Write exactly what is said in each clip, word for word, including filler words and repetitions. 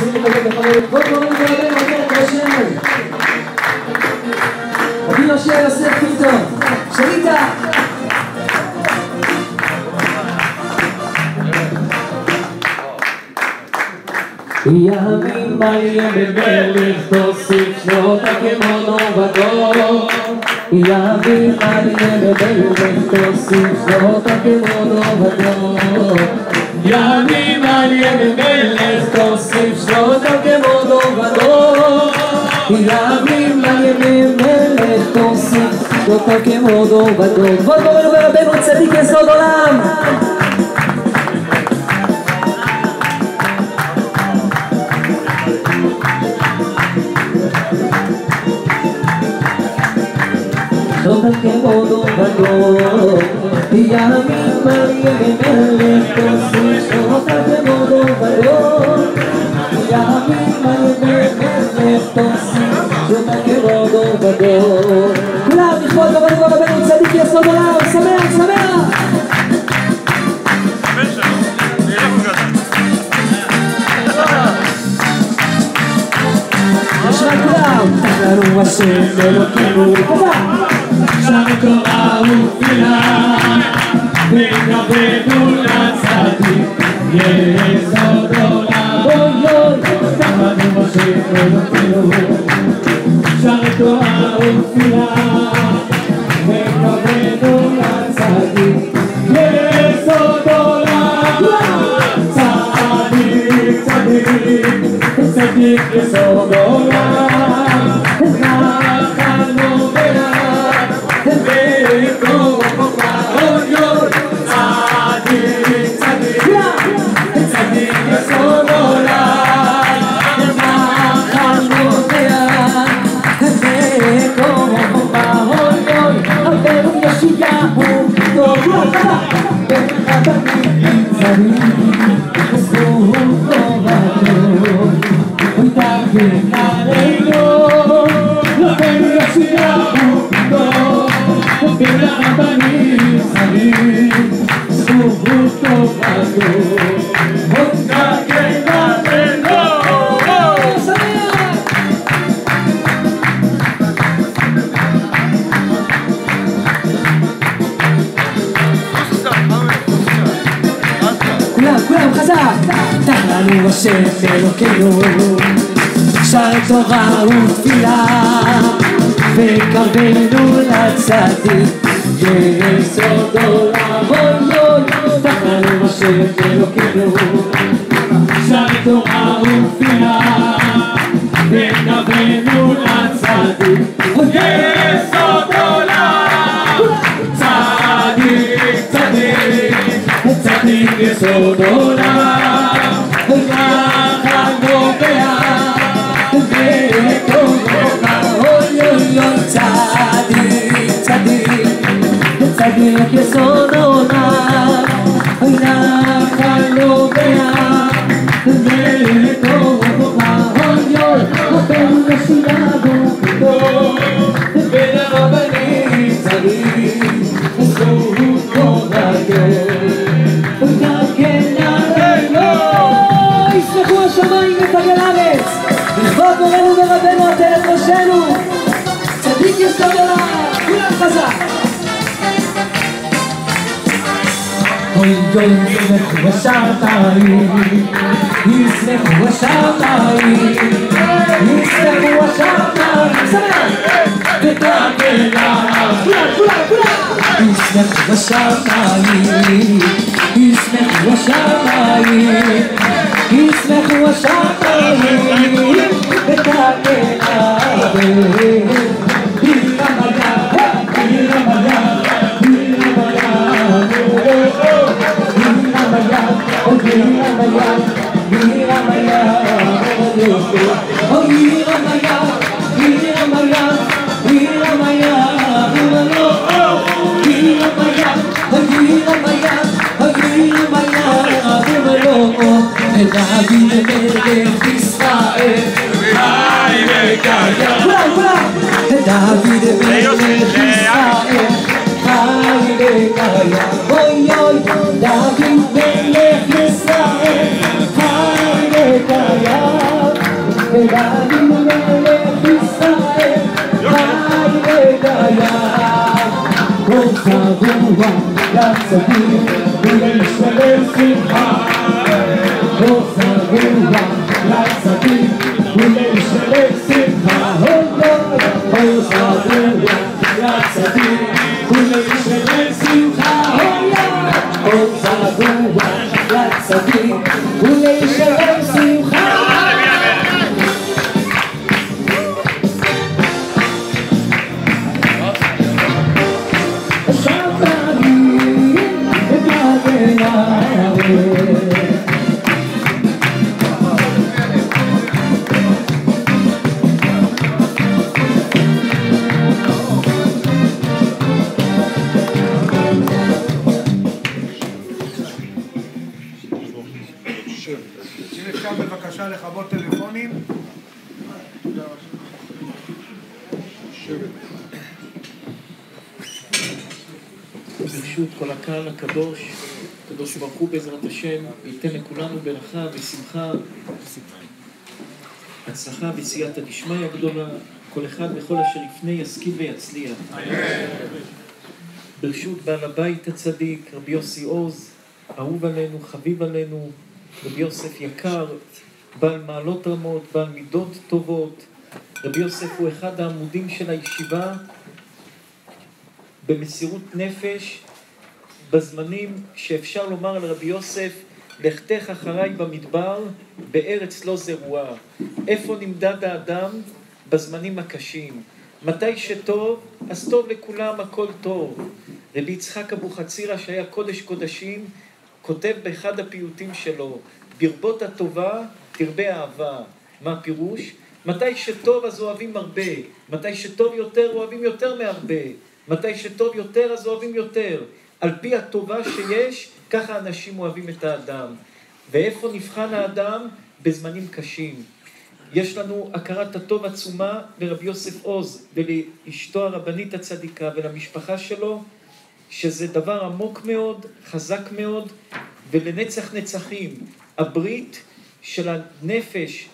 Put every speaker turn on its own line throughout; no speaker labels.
רוצים לקבל בחברים. בואו קוראים לרבנו מלך ראשנו. רבי יהושע יוסף פילטון, שליטה. ימים מלא במלך תוסיף שנות כמו נובדו. ימים מלא במלך תוסיף שנות כמו נובדו. ימים מלא במלך תוסיף שנות כמו נובדו. ימים מלא במלך תוסיף שנות כמו נובדו. כבוד מורנו ורבנו צדיק יסוד עולם. Sota como dobador, yamim maliye melech tosis. Sota como dobador, yamim maliye melech tosis. Sota como dobador. כולם לכבוד רבנו ורבנו צדיק יסוד עולם, שמח שמח. נשמע כולם. תנו השם אלוקינו חזק. Santo Aufila, Bekavenu Natzadi, Yesodola, Boyoy, Tavanu Moshe Elokenu. Santo Aufila, Bekavenu Natzadi, Yesodola, Tzadik, Tzadik, Tzadik Yesodola. תנו השם אלוקינו, שר תורה ותפילה, וקרבנו לצדיק, יסוד עולם. אוי תנו השם אלוקינו, שר תורה ותפילה, וקרבנו לצדיק, יסוד עולם. צדיק צדיק צדיק יסוד עולם. צדיק יסוד עולם, לך נובע וטוב בעוניו, רבנו נשיאה גופתו, בין הרבנים צדיק זכות תורתו. גם כן עלינו ישמחו השמיים ותגל הארץ, לכבוד מורנו ורבנו עטרת ראשנו. צדיק יסוד עולם, כולם חזק. Hoy yo yismechu השמיים, ישמחו השמיים, ישמחו השמיים, שמח! ותגל הארץ, כולם, כולם, כולם! ישמחו השמיים, ישמחו השמיים, ישמחו השמיים, ותגל הארץ. דוד מלך ישראל, חי וקיים. כולם, כולם. דוד מלך ישראל, חי וקיים. אוי אוי, דוד מלך ישראל, חי וקיים. געגוע לצדיק ולשלם שמחה.
אם אפשר בבקשה לכבות טלפונים.
ברשות כל הקהל הקדוש, הקדוש ברוך הוא בעזרת השם ייתן לכולנו ברכה ושמחה, הצלחה בסייעתא דשמיא הגדולה, כל אחד וכל אשר יפנה ישכיל ויצליח. ברשות בעל הבית הצדיק רבי יוסי עוז, אהוב עלינו, חביב עלינו, רבי יוסף יקר, בעל מעלות רמות, בעל מידות טובות. רבי יוסף הוא אחד העמודים של הישיבה במסירות נפש, בזמנים שאפשר לומר על רבי יוסף, לכתך אחריי במדבר, בארץ לא זרועה. איפה נמדד האדם? בזמנים הקשים. מתי שטוב, אז טוב לכולם, הכל טוב. רבי יצחק אבוחצירא, שהיה קודש קודשים, כותב באחד הפיוטים שלו, ברבות הטובה תרבה אהבה. מה הפירוש? מתי שטוב אז אוהבים הרבה, מתי שטוב יותר אוהבים יותר מהרבה, מתי שטוב יותר אז אוהבים יותר. על פי הטובה שיש, ככה אנשים אוהבים את האדם. ואיפה נבחן האדם? בזמנים קשים. יש לנו הכרת הטוב עצומה לרבי יוסף עוז ולאשתו הרבנית הצדיקה ולמשפחה שלו, שזה דבר עמוק מאוד, חזק מאוד, ולנצח נצחים. הברית של הנפש,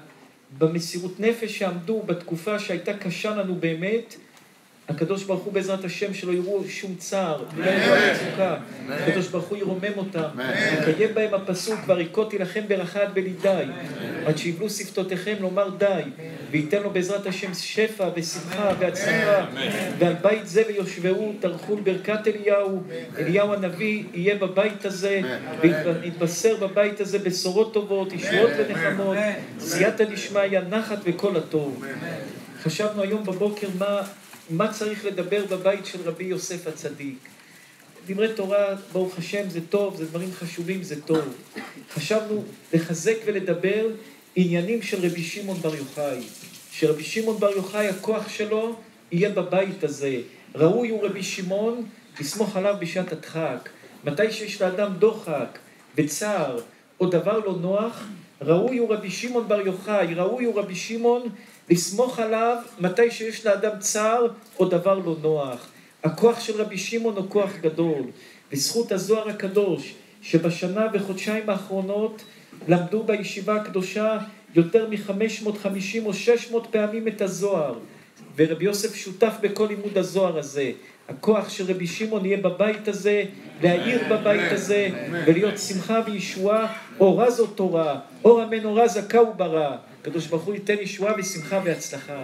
במסירות נפש שעמדו בתקופה שהייתה קשה לנו באמת, הקדוש ברוך הוא בעזרת השם שלא יראו שום צער, ולא יראו מצוקה. הקדוש ברוך הוא ירומם אותם. יקיים בהם הפסוק, כבר הכותי לכם ברכה עד בלי די. עד שיבלו שפתותיכם לומר די. וייתן לו בעזרת השם שפע ושמחה והצלחה. ועל בית זה ויושבעו תרחו ברכת אליהו. אליהו הנביא יהיה בבית הזה, ויתבשר בבית הזה בשורות טובות, ישועות ונחמות, סייעתא דשמיא, נחת וכל הטוב. חשבנו היום בבוקר מה מה צריך לדבר בבית של רבי יוסף הצדיק. דברי תורה, ברוך השם, זה טוב, זה דברים חשובים, זה טוב. חשבנו לחזק ולדבר עניינים של רבי שמעון בר יוחאי. שרבי שמעון בר יוחאי, הכוח שלו יהיה בבית הזה. ראוי הוא רבי שמעון לסמוך עליו בשעת הדחק. מתי שיש לאדם דוחק וצער או דבר לא נוח, ראוי הוא רבי שמעון בר יוחאי, ראוי הוא רבי שמעון לסמוך עליו מתי שיש לאדם צער או דבר לא נוח. הכוח של רבי שמעון הוא כוח גדול. בזכות הזוהר הקדוש, שבשנה וחודשיים האחרונות למדו בישיבה הקדושה יותר מ-חמש מאות וחמישים או שש מאות פעמים את הזוהר. ורבי יוסף שותף בכל לימוד הזוהר הזה. הכוח של רבי שמעון יהיה בבית הזה, להאיר בבית הזה, ולהיות שמחה וישועה, אורה זו תורה, אור המנורה זכה וברא. הקדוש ברוך הוא ייתן ישועה ושמחה והצלחה.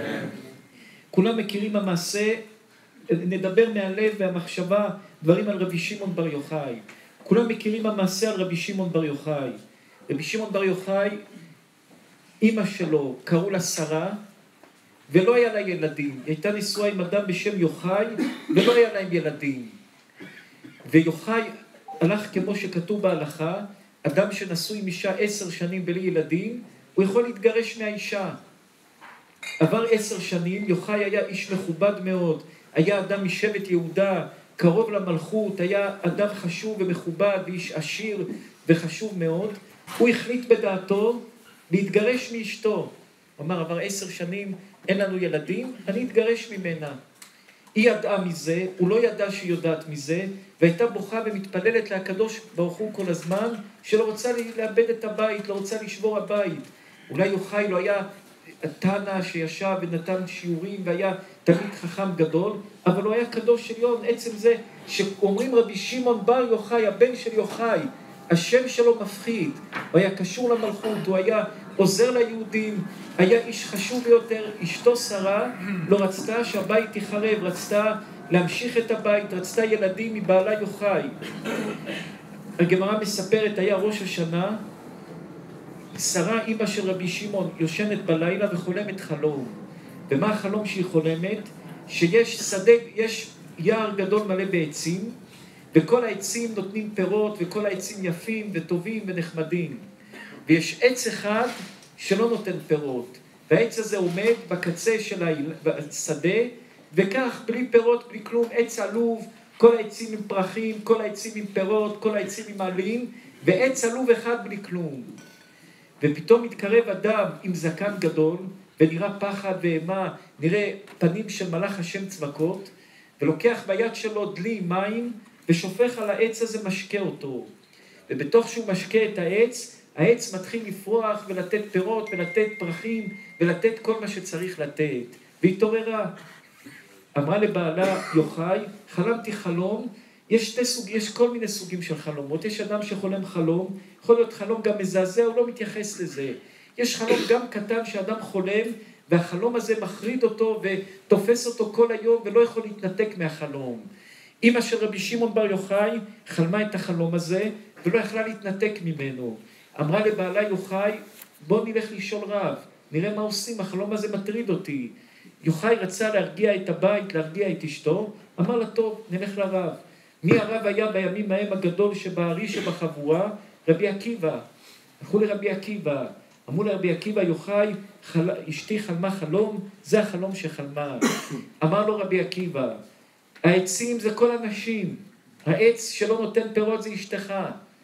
כולם מכירים המעשה, נדבר מהלב והמחשבה, דברים על רבי שמעון בר יוחאי. כולם מכירים המעשה על רבי שמעון בר יוחאי. רבי שמעון בר יוחאי, אמא שלו קראו לה שרה, ולא היה לה ילדים. היא הייתה נשואה עם אדם בשם יוחאי, ולא היה להם ילדים. ויוחאי הלך כמו שכתוב בהלכה, אדם שנשוי עם אישה עשר שנים בלי ילדים, הוא יכול להתגרש מהאישה. עבר עשר שנים, יוחאי היה איש מכובד מאוד, היה אדם משבט יהודה, קרוב למלכות, היה אדם חשוב ומכובד, ואיש עשיר וחשוב מאוד. הוא החליט בדעתו להתגרש מאשתו. הוא אמר, עבר עשר שנים, אין לנו ילדים, אני אתגרש ממנה. היא ידעה מזה, הוא לא ידע שהיא יודעת מזה, והייתה בוכה ומתפללת להקדוש ברוך הוא כל הזמן, שלא רוצה לאבד את הבית, לא רוצה לשבור הבית. אולי יוחאי לא היה תנא שישב ונתן שיעורים והיה תלמיד חכם גדול, אבל הוא היה קדוש עליון. עצם זה שאומרים רבי שמעון בר יוחאי, הבן של יוחאי, השם שלו מפחיד, הוא היה קשור למלכות, הוא היה עוזר ליהודים, היה איש חשוב ביותר. אשתו שרה לא רצתה שהבית יחרב, רצתה להמשיך את הבית, רצתה ילדים מבעלה יוחאי. הגמרא מספרת, היה ראש השנה, שרה אמא של רבי שמעון יושנת בלילה וחולמת חלום. ומה החלום שהיא חולמת? שיש שדה, יש יער גדול מלא בעצים, וכל העצים נותנים פירות, וכל העצים יפים וטובים ונחמדים. ויש עץ אחד שלא נותן פירות, והעץ הזה עומד בקצה של השדה, וכך בלי פירות, בלי כלום, עץ עלוב, כל העצים עם פרחים, כל העצים עם פירות, כל העצים עם עלים, ועץ עלוב אחד בלי כלום. ופתאום מתקרב אדם עם זקן גדול, ונראה פחד ואימה, נראה פנים של מלאך השם צבקות, ולוקח ביד שלו דלי מים, ושופך על העץ הזה, משקה אותו. ובתוך שהוא משקה את העץ, העץ מתחיל לפרוח ולתת פירות ולתת פרחים ולתת כל מה שצריך לתת. והתעוררה. אמרה לבעלה יוחאי, חלמתי חלום, יש, שתי סוג, יש כל מיני סוגים של חלומות. יש אדם שחולם חלום, יכול להיות חלום גם מזעזע, הוא לא מתייחס לזה. יש חלום גם קטן שאדם חולם, והחלום הזה מחריד אותו ותופס אותו כל היום ולא יכול להתנתק מהחלום. אמא של רבי שמעון בר יוחאי חלמה את החלום הזה ולא יכלה להתנתק ממנו. אמרה לבעלה יוחאי, בוא נלך לשאול רב, נראה מה עושים, החלום הזה מטריד אותי. יוחאי רצה להרגיע את הבית, להרגיע את אשתו, אמר לה טוב, נלך לרב. מי הרב היה בימים ההם הגדול שבארי שבחבורה? רבי עקיבא. הלכו לרבי עקיבא, אמרו לרבי עקיבא, יוחאי, חל... אשתי חלמה חלום, זה החלום שחלמה. אמר לו רבי עקיבא, העצים זה כל אנשים, העץ שלא נותן פירות זה אשתך.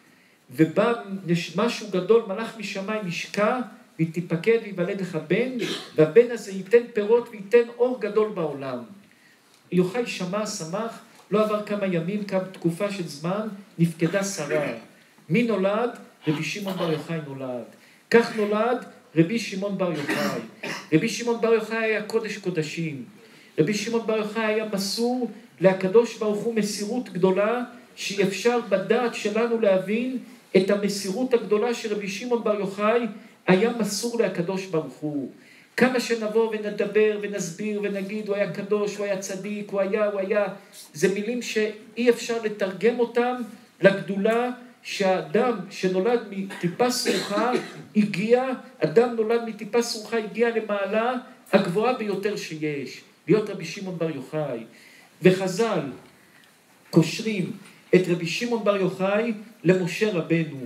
ובא משהו גדול, מלאך משמיים ישקע, והיא תיפקד ויוולד לך בן, והבן הזה ייתן פירות וייתן אור גדול בעולם. יוחאי שמע, שמח, לא עבר כמה ימים, כמה תקופה של זמן, נפקדה שרה. מי נולד? רבי שמעון בר יוחאי נולד. כך נולד רבי שמעון בר יוחאי. רבי שמעון בר יוחאי היה קודש קודשים. רבי שמעון בר יוחאי היה מסור להקדוש ברוך הוא מסירות גדולה, שאי אפשר בדעת שלנו להבין את המסירות הגדולה שרבי שמעון בר יוחאי היה מסור להקדוש ברוך הוא. כמה שנבוא ונדבר ונסביר ונגיד הוא היה קדוש, הוא היה צדיק, הוא היה, הוא היה, זה מילים שאי אפשר לתרגם אותם לגדולה שהאדם שנולד מטיפה סרוחה הגיע, אדם נולד מטיפה סרוחה הגיע למעלה הגבוהה ביותר שיש, להיות רבי שמעון בר יוחאי. וחז"ל קושרים את רבי שמעון בר יוחאי למשה רבנו.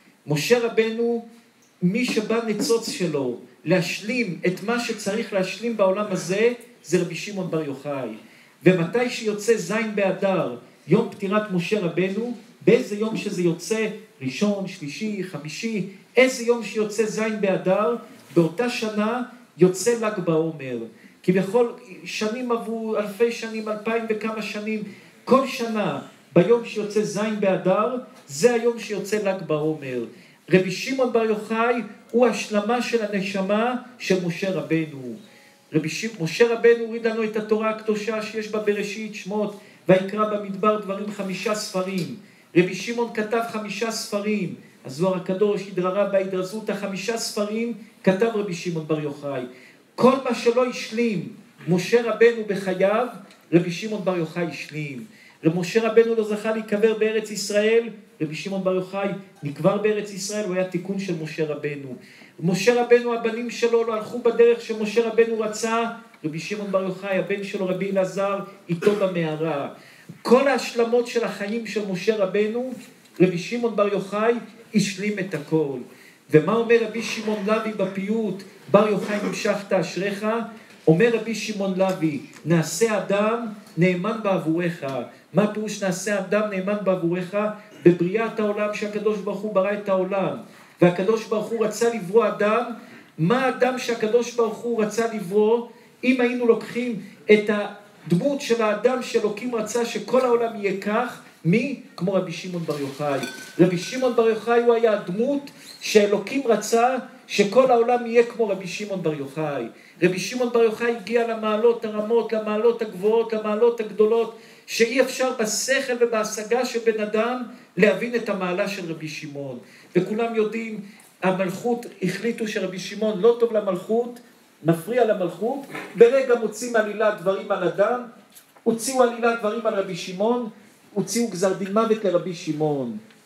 משה רבנו, מי שבא ניצוץ שלו להשלים את מה שצריך להשלים בעולם הזה, זה רבי שמעון בר יוחאי. ומתי שיוצא זין באדר, יום פטירת משה רבנו, באיזה יום שזה יוצא, ראשון, שלישי, חמישי, איזה יום שיוצא זין באדר, באותה שנה יוצא ל"ג בעומר. כביכול שנים עברו, אלפי שנים, אלפיים וכמה שנים, כל שנה ביום שיוצא זין באדר, זה היום שיוצא ל"ג בעומר. רבי שמעון בר יוחאי הוא השלמה של הנשמה של משה רבנו. רבי ש... משה רבנו הוריד לנו את התורה הקדושה שיש בה בראשית, שמות, ויקרא במדבר דברים, חמישה ספרים. רבי שמעון כתב חמישה ספרים, הזוהר הקדוש, ידרא רבה, ידרזותא, חמישה ספרים כתב רבי שמעון בר יוחאי. כל מה שלא השלים משה רבנו בחייו, רבי שמעון בר יוחאי השלים. למשה רבנו לא זכה להיקבר בארץ ישראל, רבי שמעון בר יוחאי נקבר בארץ ישראל, הוא היה תיקון של משה רבנו. משה רבנו, הבנים שלו לא הלכו בדרך שמשה רבנו רצה, רבי שמעון בר יוחאי, הבן שלו רבי אלעזר, איתו במערה. כל ההשלמות של החיים של משה רבנו, רבי שמעון בר יוחאי השלים את הכל. ומה אומר רבי שמעון לוי בפיוט, בר יוחאי נמשכת אשריך? אומר רבי שמעון לוי, נעשה אדם נאמן בעבורך. מה פירוש נעשה אדם נאמן בעבורך? בבריאת העולם שהקדוש ברוך הוא ברא את העולם, והקדוש ברוך הוא רצה לברוא אדם. מה האדם שהקדוש ברוך הוא רצה לברוא? אם היינו לוקחים את הדמות של האדם שאלוקים רצה שכל העולם יהיה כך, מי? כמו רבי שמעון בר יוחאי. רבי שמעון בר יוחאי הוא היה הדמות שאלוקים רצה שכל העולם יהיה כמו רבי שמעון בר יוחאי. רבי שמעון בר יוחאי הגיע למעלות הרמות, למעלות הגבוהות, למעלות הגדולות, שאי אפשר בשכל ובהשגה של בן אדם להבין את המעלה של רבי שמעון. וכולם יודעים, המלכות החליטו שרבי שמעון לא טוב למלכות, מפריע למלכות, ברגע מוצאים עלילת דברים על אדם, הוציאו עלילת דברים על רבי שמעון, הוציאו גזר דין מוות לרבי שמעון.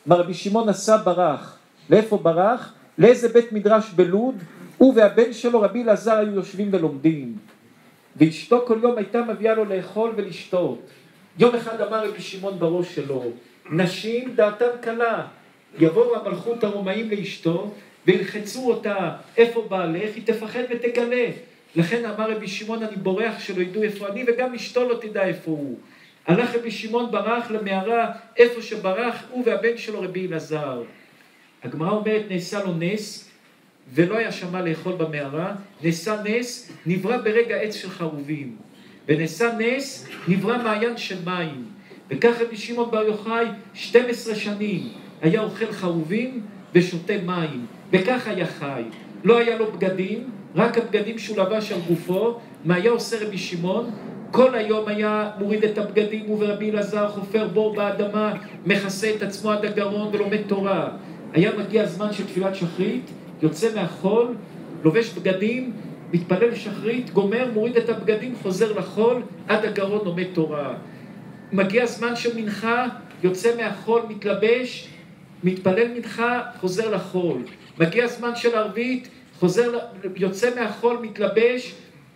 מה רבי שמעון עשה ברח. לאיפה ברח? לאיזה בית מדרש בלוד, הוא והבן שלו רבי אלעזר היו יושבים ולומדים. ואשתו כל יום הייתה מביאה לו לאכול ולשתות. יום אחד אמר רבי שמעון בראש שלו, נשים דעתם קלה, יבואו המלכות הרומאים לאשתו וילחצו אותה, איפה בעלך? היא תפחד ותגלה. לכן אמר רבי שמעון, אני בורח שלא ידעו איפה אני, וגם אשתו לא תדע איפה הוא. הלך רבי שמעון ברח למערה, איפה שברח הוא והבן שלו רבי אלעזר. הגמרא אומרת, נעשה לו נס, ולא היה שמה לאכול במערה, נעשה נס, נברא ברגע עץ של חרובים, ונעשה נס, נברא מעיין של מים. וכך רבי שמעון בר יוחאי שתים עשרה שנים היה אוכל חרובים ושותה מים, וכך היה חי. לא היה לו בגדים, רק הבגדים שהוא לבש על גופו. מה היה עושה רבי שמעון? כל היום היה מוריד את הבגדים, הוא ורבי אלעזר חופר בור באדמה, מכסה את עצמו עד הגרון ולומד תורה. היה מגיע הזמן של תפילת שחרית, יוצא מהחול, לובש בגדים, מתפלל שחרית, גומר, מוריד את הבגדים, חוזר לחול, עד הגרון לומד תורה. מגיע הזמן של מנחה, יוצא מהחול, מתלבש, מתפלל מנחה, חוזר לחול. מגיע הזמן של ערבית, חוזר, יוצא מהחול, מתלבש,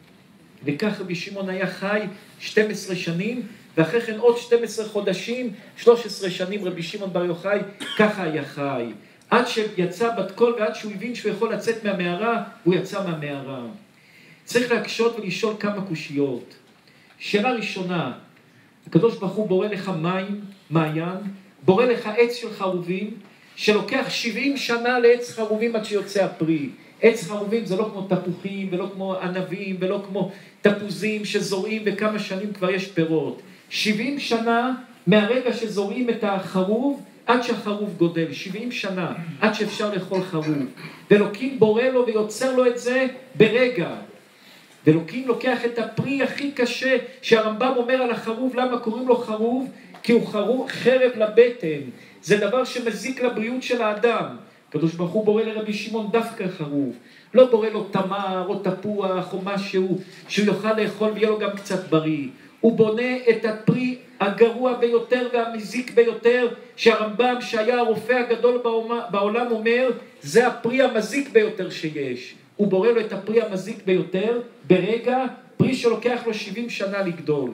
וכך רבי שמעון היה חי שתים עשרה שנים, ואחרי כן עוד שתים עשרה חודשים, שלוש עשרה שנים רבי שמעון בר יוחאי, ככה היה חי. עד שיצא בת קול ועד שהוא הבין שהוא יכול לצאת מהמערה, הוא יצא מהמערה. צריך להקשות ולשאול כמה קושיות. שאלה ראשונה, הקדוש ברוך הוא בורא לך מים, מעיין, בורא לך עץ של חרובים, שלוקח שבעים שנה לעץ חרובים עד שיוצא הפרי. עץ חרובים זה לא כמו תפוחים ולא כמו ענבים ולא כמו תפוזים שזורעים וכמה שנים כבר יש פירות. שבעים שנה מהרגע שזורעים את החרוב עד שהחרוב גודל, שבעים שנה עד שאפשר לאכול חרוב. ואלוקים בורא לו ויוצר לו את זה ברגע. ואלוקים לוקח את הפרי הכי קשה שהרמב"ם אומר על החרוב. למה קוראים לו חרוב? כי הוא חרוב, חרב לבטן. זה דבר שמזיק לבריאות של האדם. הקדוש ברוך הוא בורא לרבי שמעון דווקא חרוב. לא בורא לו תמר או תפוח או משהו שהוא יוכל לאכול ויהיה לו גם קצת בריא. הוא בונה את הפרי הגרוע ביותר והמזיק ביותר, שהרמב"ם שהיה הרופא הגדול בעולם אומר, זה הפרי המזיק ביותר שיש. הוא בורא לו את הפרי המזיק ביותר ברגע, פרי שלוקח לו שבעים שנה לגדול.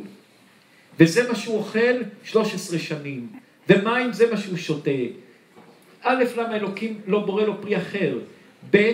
וזה מה שהוא אוכל שלוש עשרה שנים. ומים זה מה שהוא שותה. א', למה אלוקים לא בורא לו פרי אחר? ב',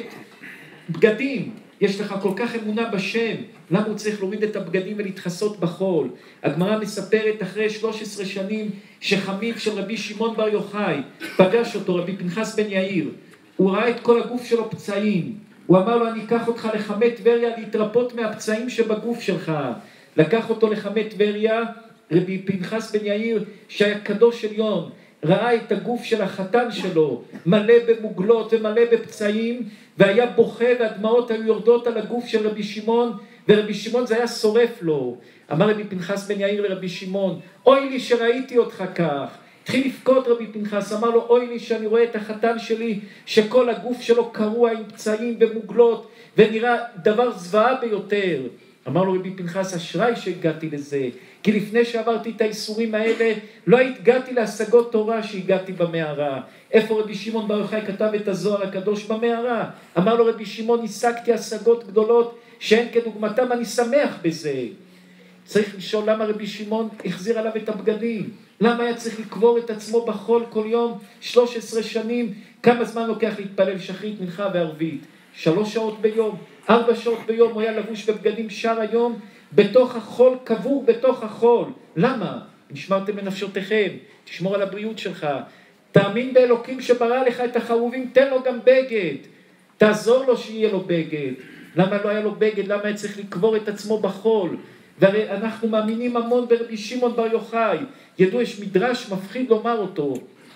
בגדים. יש לך כל כך אמונה בשם, למה הוא צריך להוריד את הבגדים ולהתחסות בחול? הגמרא מספרת אחרי שלוש עשרה שנים שחמיו של רבי שמעון בר יוחאי פגש אותו, רבי פנחס בן יאיר. הוא ראה את כל הגוף שלו פצעים. הוא אמר לו, אני אקח אותך לחמי טבריה להתרפות מהפצעים שבגוף שלך. לקח אותו לחמי טבריה, רבי פנחס בן יאיר שהיה קדוש עליון, ראה את הגוף של החתן שלו מלא במוגלות ומלא בפצעים, והיה בוכה והדמעות היו יורדות על הגוף של רבי שמעון, ורבי שמעון זה היה שורף לו. אמר רבי פנחס בן יאיר לרבי שמעון, אוי לי שראיתי אותך כך. התחיל לבכות רבי פנחס, אמר לו, אוי לי שאני רואה את החתן שלי שכל הגוף שלו קרוע עם פצעים ומוגלות ונראה דבר זוועה ביותר. אמר לו רבי פנחס, אשרי שהגעתי לזה, כי לפני שעברתי את האיסורים האלה לא הגעתי להשגות תורה שהגעתי במערה. איפה רבי שמעון בר יוחאי כתב את הזוהר הקדוש? במערה. אמר לו רבי שמעון, השגתי השגות גדולות שאין כדוגמתם, אני שמח בזה. צריך לשאול למה רבי שמעון החזיר עליו את הבגדים. למה היה צריך לקבור את עצמו בחול כל יום שלוש עשרה שנים? כמה זמן לוקח להתפלל שחרית, מנחה וערבית? שלוש שעות ביום, ארבע שעות ביום. הוא היה לבוש בבגדים שר היום בתוך החול, קבור בתוך החול. למה? נשמרתם לנפשותיכם, תשמור על הבריאות שלך. תאמין באלוקים שברא לך את החרובים, תן לו גם בגד. תעזור לו שיהיה לו בגד. למה לא היה לו בגד? למה היה צריך לקבור את עצמו בחול? והרי אנחנו מאמינים המון ברבי שמעון בר יוחאי. ידעו, יש מדרש מפחיד לומר אותו.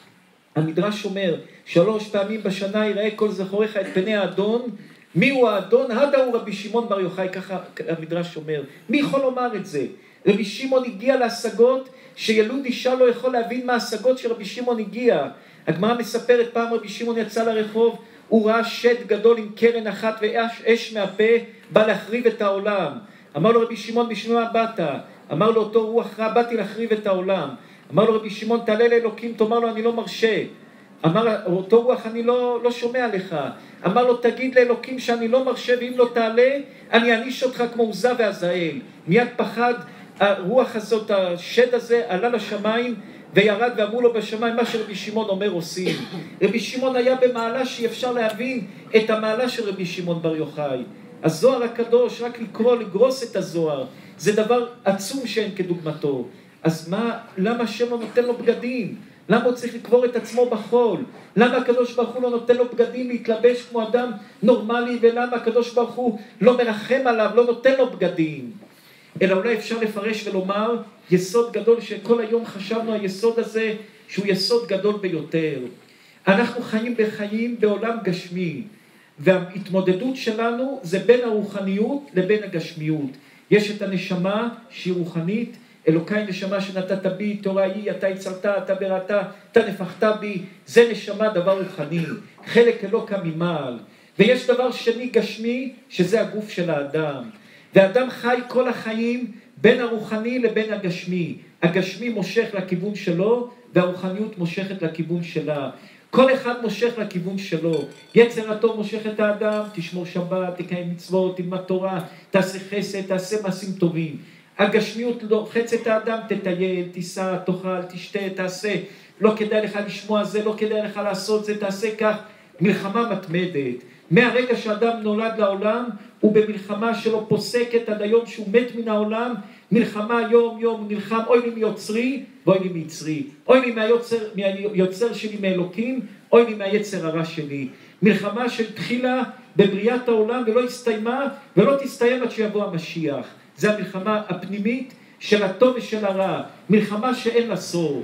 המדרש אומר, שלוש פעמים בשנה יראה כל זכוריך את פני האדון. מי הוא האדון? הדה הוא רבי שמעון בר יוחאי, ככה המדרש אומר. מי יכול לומר את זה? רבי שמעון הגיע להשגות שילוד אישה לא יכול להבין מה ההשגות שרבי שמעון הגיע. הגמרא מספרת, פעם רבי שמעון יצא לרחוב, הוא ראה שד גדול עם קרן אחת ואש מהפה, בא להחריב את העולם. אמר לו רבי שמעון, בשביל מה באת? אמר לו אותו רוח רע, באתי להחריב את העולם. אמר לו רבי שמעון, תעלה לאלוקים, תאמר לו אני לא מרשה. אמר, אותו רוח אני לא, לא שומע לך. אמר לו, תגיד לאלוקים שאני לא מרשה, ואם לא תעלה, אני אעניש אותך כמו עוזה ועזאל. מיד פחד, הרוח הזאת, השד הזה, עלה לשמיים, וירד ואמרו לו בשמיים, מה שרבי שמעון אומר עושים. רבי שמעון היה במעלה שאי אפשר להבין את המעלה של רבי שמעון בר יוחאי. הזוהר הקדוש, רק לקרוא, לגרוס את הזוהר, זה דבר עצום שאין כדוגמתו. אז מה, למה השם לא נותן לו בגדים? למה הוא צריך לקבור את עצמו בחול? למה הקדוש ברוך הוא לא נותן לו בגדים להתלבש כמו אדם נורמלי? ולמה הקדוש ברוך הוא לא מרחם עליו, לא נותן לו בגדים? אלא אולי אפשר לפרש ולומר, יסוד גדול שכל היום חשבנו, היסוד הזה שהוא יסוד גדול ביותר. אנחנו חיים בחיים בעולם גשמי, וההתמודדות שלנו זה בין הרוחניות לבין הגשמיות. יש את הנשמה שהיא רוחנית, אלוקי נשמה שנתת בי, תורה היא, אתה יצרת, אתה בראת, אתה נפחת בי, זה נשמה דבר רוחני, חלק אלוקה ממעל. ויש דבר שני גשמי, שזה הגוף של האדם. והאדם חי כל החיים בין הרוחני לבין הגשמי. הגשמי מושך לכיוון שלו, והרוחניות מושכת לכיוון שלה. כל אחד מושך לכיוון שלו. יצר הטוב מושך את האדם, תשמור שבת, תקיים מצוות, תלמד תורה, תעשה חסד, תעשה מעשים טובים. הגשמיות לוחצת את האדם, תטייל, תיסע, תאכל, תשתה, תעשה. לא כדאי לך לשמוע זה, לא כדאי לך לעשות זה, תעשה כך. מלחמה מתמדת. מהרגע שאדם נולד לעולם, הוא במלחמה שלו פוסקת עד היום שהוא מת מן העולם, מלחמה יום יום נלחם, אוי לי מיוצרי ואוי לי מיצרי, אוי לי מהיוצר, מהיוצר שלי מאלוקים, אוי לי מהיצר הרע שלי. מלחמה שהתחילה בבריאת העולם ולא הסתיימה ולא תסתיים עד שיבוא המשיח. זה המלחמה הפנימית של הטוב ושל הרע, מלחמה שאין לה סוף.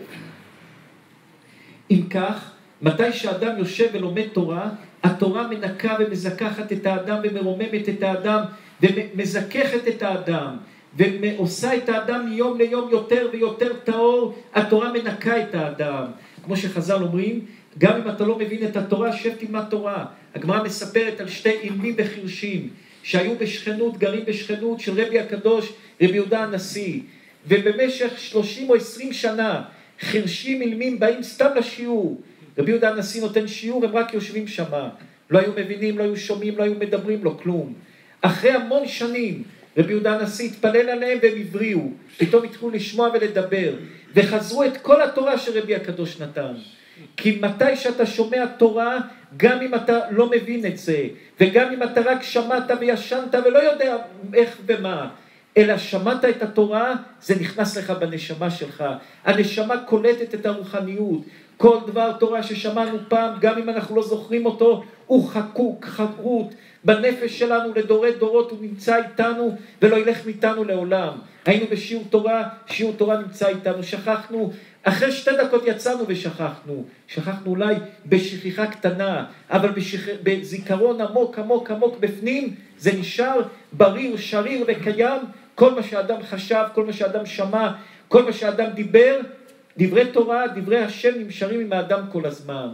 אם כך, מתי שאדם יושב ולומד תורה, התורה מנקה ומזכחת את האדם ומרוממת את האדם ומזכחת את האדם ועושה את האדם מיום ליום יותר ויותר טהור. התורה מנקה את האדם. כמו שחז"ל אומרים, גם אם אתה לא מבין את התורה, שב תלמד תורה. הגמרא מספרת על שתי אילמים וחירשים שהיו בשכנות, גרים בשכנות של רבי הקדוש, רבי יהודה הנשיא, ובמשך שלושים או עשרים שנה חירשים אילמים באים סתם לשיעור. רבי יהודה הנשיא נותן שיעור, הם רק יושבים שמה. לא היו מבינים, לא היו שומעים, לא היו מדברים, לא כלום. אחרי המון שנים, רבי יהודה הנשיא התפלל עליהם והם הבריאו. פתאום התחילו לשמוע ולדבר. וחזרו את כל התורה שרבי הקדוש נתן. כי מתי שאתה שומע תורה, גם אם אתה לא מבין את זה, וגם אם אתה רק שמעת וישנת ולא יודע איך ומה, אלא שמעת את התורה, זה נכנס לך בנשמה שלך. הנשמה קולטת את הרוחניות. כל דבר תורה ששמענו פעם, גם אם אנחנו לא זוכרים אותו, הוא חקוק, חרוט בנפש שלנו לדורי דורות, הוא נמצא איתנו ולא ילך מאיתנו לעולם. היינו בשיעור תורה, שיעור תורה נמצא איתנו, שכחנו, אחרי שתי דקות יצאנו ושכחנו, שכחנו אולי בשכיחה קטנה, אבל בשכ... בזיכרון עמוק עמוק עמוק בפנים, זה נשאר בריר, שריר וקיים. כל מה שאדם חשב, כל מה שאדם שמע, כל מה שאדם דיבר, דברי תורה, דברי השם נמשרים עם האדם כל הזמן.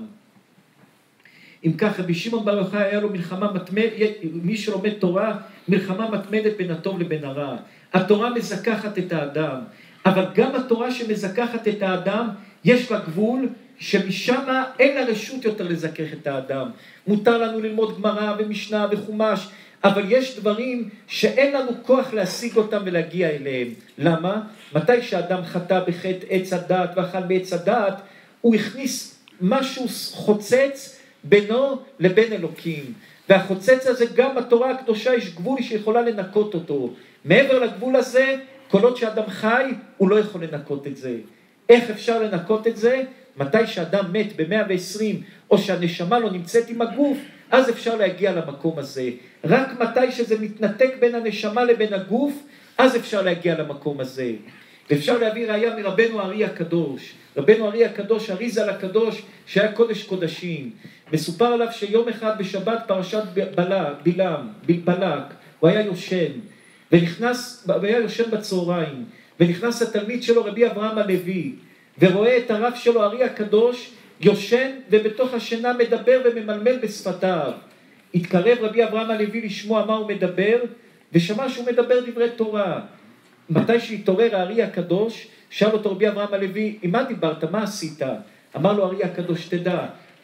אם כך, רבי שמעון בר יוחאי היה לו מלחמה מתמדת, מי שלומד תורה, מלחמה מתמדת בין הטוב לבין הרע. התורה מזכחת את האדם, אבל גם התורה שמזכחת את האדם, יש לה גבול שמשם אין לה רשות יותר לזכח את האדם. מותר לנו ללמוד גמרא ומשנה וחומש, אבל יש דברים שאין לנו כוח להשיג אותם ולהגיע אליהם. למה? מתי שאדם חטא בחטא עץ הדעת ואכל מעץ הדעת, הוא הכניס משהו חוצץ בינו לבין אלוקים. והחוצץ הזה גם בתורה הקדושה יש גבול שיכולה לנקות אותו. מעבר לגבול הזה, כל עוד שאדם חי, הוא לא יכול לנקות את זה. איך אפשר לנקות את זה? מתי שאדם מת ב-מאה ועשרים, או שהנשמה לא נמצאת עם הגוף, אז אפשר להגיע למקום הזה. רק מתי שזה מתנתק בין הנשמה לבין הגוף, אז אפשר להגיע למקום הזה. ואפשר להביא ראיה מרבנו הארי הקדוש. רבנו הארי הקדוש, אריז"ל הקדוש, שהיה קודש קודשים. מסופר עליו שיום אחד בשבת פרשת בלעם, בלק, הוא היה יושן, ונכנס, הוא היה יושן בצהריים, ונכנס התלמיד שלו רבי אברהם הלוי, ורואה את הרב שלו הארי הקדוש, יושן ובתוך השינה מדבר וממלמל בשפתיו. התקרב רבי אברהם הלוי לשמוע מה הוא מדבר, ושמע שהוא מדבר דברי תורה. מתי שהתעורר הארי הקדוש, שאל אותו רבי אברהם הלוי, עם מה דיברת? מה עשית? אמר לו הארי הקדוש, תדע,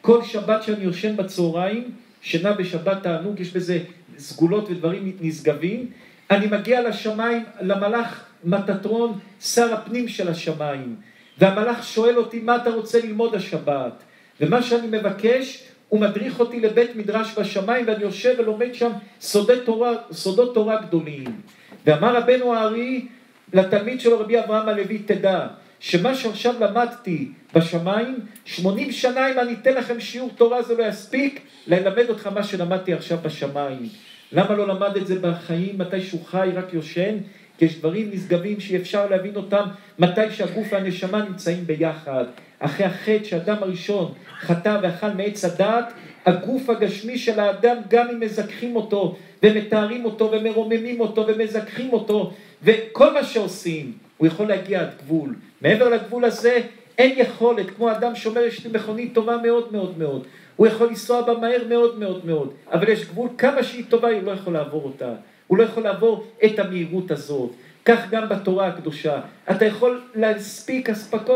כל שבת שאני יושן בצהריים, שינה בשבת תענוג, יש בזה סגולות ודברים נשגבים, אני מגיע לשמיים, למלאך מטטרון, שר הפנים של השמיים, והמלאך שואל אותי מה אתה רוצה ללמוד השבת, ומה שאני מבקש, הוא מדריך אותי לבית מדרש בשמיים, ואני יושב ולומד שם סודי תורה, סודות תורה גדולים. ואמר רבנו הארי לתלמיד שלו רבי אברהם הלוי, תדע שמה שעכשיו למדתי בשמיים, שמונים שנה אם אני אתן לכם שיעור תורה זה לא יספיק ללמד אותך מה שלמדתי עכשיו בשמיים. למה לא למד את זה בחיים, מתי שהוא חי רק יושן? כי יש דברים נשגבים שאפשר להבין אותם מתי שהגוף והנשמה נמצאים ביחד. אחרי החטא שהאדם הראשון חטא ואכל מעץ הדעת, הגוף הגשמי של האדם גם אם מזכחים אותו ומתארים אותו ומרוממים אותו ומזכחים אותו וכל מה שעושים, הוא יכול להגיע עד גבול. מעבר לגבול הזה אין יכולת, כמו אדם שאומר יש לי מכונית טובה מאוד מאוד מאוד, הוא יכול לנסוע בה מהר מאוד מאוד מאוד, אבל יש גבול, כמה שהיא טובה הוא לא יכול לעבור אותה, הוא לא יכול לעבור את המהירות הזאת. כך גם בתורה הקדושה, אתה יכול להספיק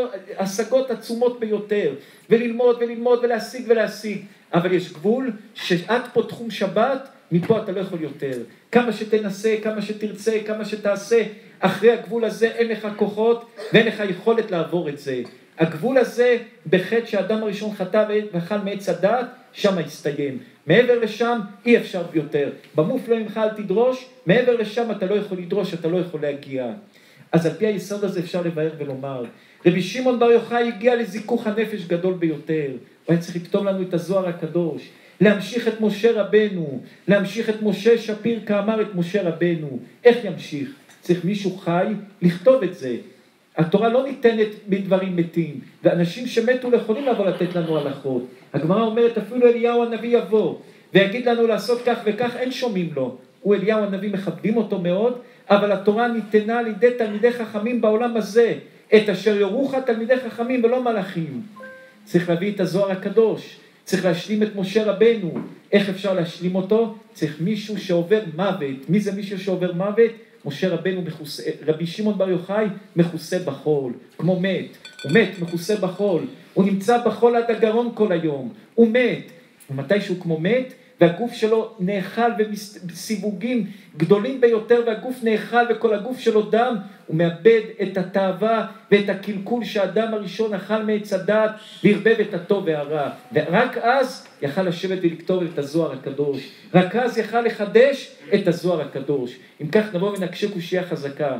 השגות עצומות ביותר, וללמוד וללמוד ולהשיג ולהשיג, אבל יש גבול שעד פה תחום שבת, מפה אתה לא יכול יותר. כמה שתנסה, כמה שתרצה, כמה שתעשה, אחרי הגבול הזה אין לך כוחות ואין לך יכולת לעבור את זה. הגבול הזה בחטא שהאדם הראשון חטא ואכל מעץ הדעת, שם הסתיים. מעבר לשם אי אפשר יותר. במופלא ממך אל תדרוש, מעבר לשם אתה לא יכול לדרוש, אתה לא יכול להגיע. אז על פי היסוד הזה אפשר לבאר ולומר, רבי שמעון בר יוחאי הגיע לזיכוך הנפש גדול ביותר, הוא היה צריך לכתוב לנו את הזוהר הקדוש, להמשיך את משה רבנו, להמשיך את משה שפיר כאמר את משה רבנו. איך ימשיך? צריך מישהו חי לכתוב את זה. התורה לא ניתנת בדברים מתים, ואנשים שמתו יכולים לבוא לתת לנו הלכות. הגמרא אומרת אפילו אליהו הנביא יבוא ויגיד לנו לעשות כך וכך, אין שומעים לו. הוא אליהו הנביא מכבדים אותו מאוד, אבל התורה ניתנה לידי תלמידי חכמים בעולם הזה, את אשר יורוך תלמידי חכמים ולא מלאכים. צריך להביא את הזוהר הקדוש, צריך להשלים את משה רבנו. איך אפשר להשלים אותו? צריך מישהו שעובר מוות. מי זה מישהו שעובר מוות? משה רבנו מכוסה, רבי שמעון בר יוחאי מכוסה בחול, כמו מת, הוא מת, מכוסה בחול, הוא נמצא בחול עד הגרון כל היום, הוא מת, ומתי שהוא כמו מת, והגוף שלו נאכל בסיווגים גדולים ביותר, והגוף נאכל וכל הגוף שלו דם, הוא מאבד את התאווה ואת הקלקול שהאדם הראשון אכל מעץ הדעת, והרבב את הטוב והרע, ורק אז יכל לשבת ולכתוב את הזוהר הקדוש, רק אז יכל לחדש את הזוהר הקדוש. אם כך נבוא ונקשה קושייה חזקה.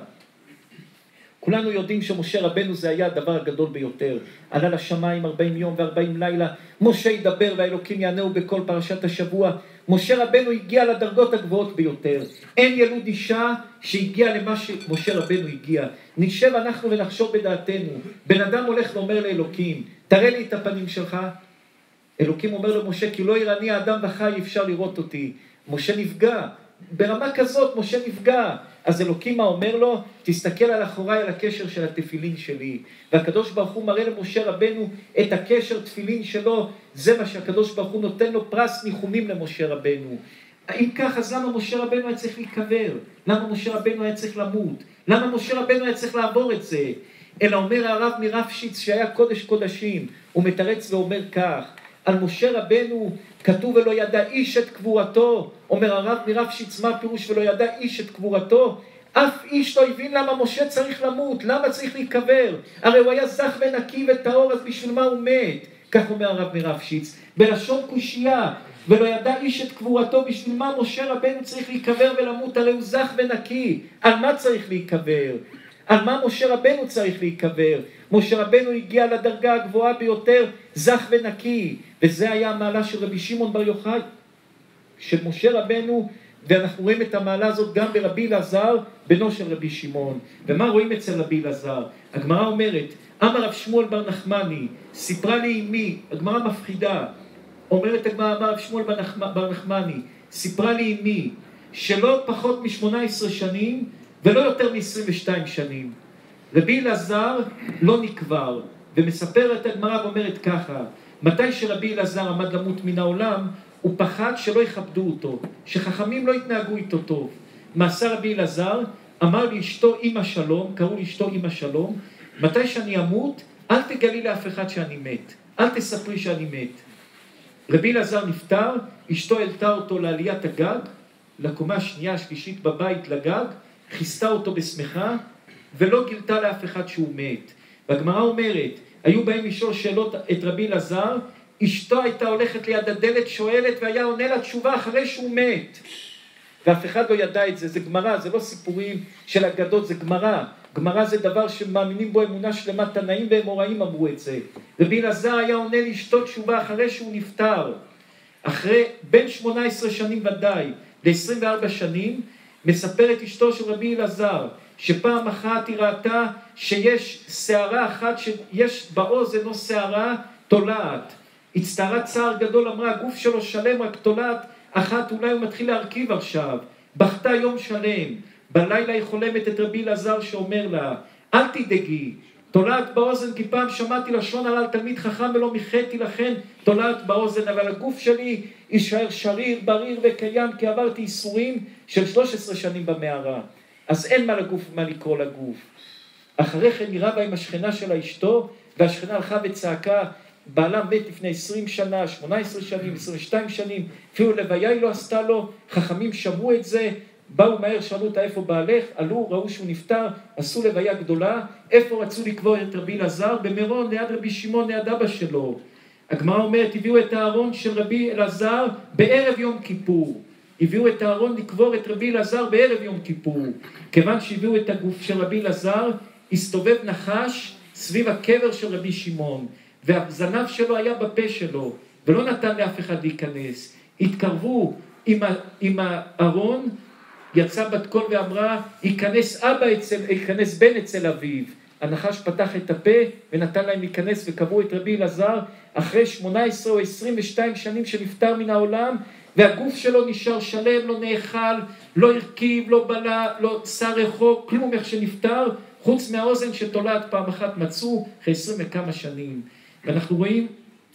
כולנו יודעים שמשה רבנו זה היה הדבר הגדול ביותר. עלה לשמיים ארבעים יום וארבעים לילה, משה ידבר והאלוקים יענהו בכל פרשת השבוע. משה רבנו הגיע לדרגות הגבוהות ביותר. אין ילוד אישה שהגיע למה שמשה רבנו הגיע. נשב אנחנו ונחשוב בדעתנו. בן אדם הולך ואומר לאלוקים, תראה לי את הפנים שלך. אלוקים אומר למשה, כי לא יראני האדם וחי, אפשר לראות אותי. משה נפגע. ברמה כזאת משה נפגע. אז אלוקים מה אומר לו? תסתכל על אחוריי על הקשר של התפילין שלי. והקדוש ברוך הוא מראה למשה רבנו את הקשר תפילין שלו. זה מה שהקדוש ברוך הוא נותן לו פרס ניחומים למשה רבנו. אם כך, אז למה משה רבנו היה צריך להיקבר? למה משה רבנו היה צריך למות? למה משה רבנו היה צריך לעבור את זה? אלא אומר הרב מרפשיץ שהיה קודש קודשים, הוא מתרץ ואומר כך, על משה רבנו כתוב ולא ידע איש את קבורתו. אומר הרב מרפשיץ, מה הפירוש ולא ידע איש את קבורתו? אף איש לא הבין למה משה צריך למות, למה צריך להיקבר? הרי הוא היה זך ונקי וטהור, אז בשביל מה הוא מת? כך אומר הרב מרפשיץ, בלשון קושייה, ולא ידע איש את קבורתו, בשביל מה משה רבנו צריך להיקבר ולמות? הרי הוא זך ונקי, על מה צריך להיקבר? על מה משה רבנו צריך להיקבר? משה רבנו הגיע לדרגה הגבוהה ביותר, זך ונקי, וזה היה המעלה של רבי שמעון בר יוחאי, של משה רבנו, ואנחנו רואים את המעלה הזאת גם ברבי אלעזר, בנו של רבי שמעון. ומה רואים אצל רבי אלעזר? הגמרא אומרת, אמר רב שמואל בר נחמני, סיפרה לי אמי, הגמרא מפחידה, אומרת הגמרא, אמר רב שמואל בר נחמני, סיפרה לי אמי, שלא פחות מ-שמונה עשרה שנים, ולא יותר מ-עשרים ושתיים שנים. רבי אלעזר לא נקבר, ומספרת הגמרא ואומרת ככה, מתי שרבי אלעזר עמד למות מן העולם, הוא פחד שלא יכבדו אותו, שחכמים לא יתנהגו איתו טוב. מעשה רבי אלעזר, אמר לאשתו אמא שלום, קראו לאשתו אמא שלום, מתי שאני אמות, אל תגלי לאף אחד שאני מת, אל תספרי שאני מת. רבי אלעזר נפטר, אשתו העלתה אותו לעליית הגג, לקומה השנייה השלישית בבית לגג, כיסתה אותו בשמחה, ולא גילתה לאף אחד שהוא מת. והגמרא אומרת, היו באים לשאול שאלות את רבי אלעזר, אשתו הייתה הולכת ליד הדלת, שואלת, והיה עונה לה תשובה אחרי שהוא מת. ואף אחד לא ידע את זה, זה גמרא, זה לא סיפורים של אגדות, זה גמרא. גמרא זה דבר שמאמינים בו אמונה שלמה, תנאים ואמוראים אמרו את זה. רבי אלעזר היה עונה לאשתו תשובה אחרי שהוא נפטר. אחרי בין שמונה עשרה שנים ודאי, ל-עשרים וארבע שנים, מספרת אשתו של רבי אלעזר, שפעם אחת היא ראתה שיש שערה אחת, שיש באוזן או שערה תולעת. הצטערה צער גדול, אמרה, הגוף שלו שלם, רק תולעת אחת, אולי הוא מתחיל להרכיב עכשיו. בכתה יום שלם. בלילה היא חולמת את רבי אלעזר שאומר לה, אל תדאגי, תולעת באוזן, כי פעם שמעתי לשון על תלמיד חכם ולא מיחיתי לכן תולעת באוזן, אבל הגוף שלי יישאר שריר, בריר וקיים, כי עברתי איסורים של שלוש עשרה שנים במערה. אז אין מה לגוף, מה לקרוא לגוף. אחרי כן היא רבה עם השכנה של אשתו, והשכנה הלכה וצעקה, בעלה מת לפני עשרים שנה, שמונה עשרה שנים, עשרים ושתיים שנים, אפילו לוויה היא לא עשתה לו, חכמים שמעו את זה, באו מהר, שאלו אותה איפה בעלך, עלו, ראו שהוא נפטר, עשו לוויה גדולה, איפה רצו לקבור את רבי אלעזר? במירון, ליד רבי שמעון, ליד אבא שלו. הגמרא אומרת, הביאו את הארון של רבי אלעזר בערב יום כיפור. הביאו את הארון לקבור את רבי אלעזר בערב יום כיפור. כיוון שהביאו את הגוף של רבי אלעזר, הסתובב נחש סביב הקבר של רבי שמעון, והזנב שלו היה בפה שלו, ולא נתן לאף אחד להיכנס. התקרבו עם, ה, עם הארון, יצא בת קול ואמרה, ייכנס אבא אצל, ייכנס בן אצל אביו. הנחש פתח את הפה ונתן להם להיכנס וקבעו את רבי אלעזר אחרי שמונה עשרה או עשרים ושתיים שנים שנפטר מן העולם, והגוף שלו נשאר שלם, לא נאכל, לא הרכיב, לא בלע, לא שר רחוק, כלום איך שנפטר, חוץ מהאוזן שתולעת פעם אחת מצאו אחרי עשרים וכמה שנים. ואנחנו רואים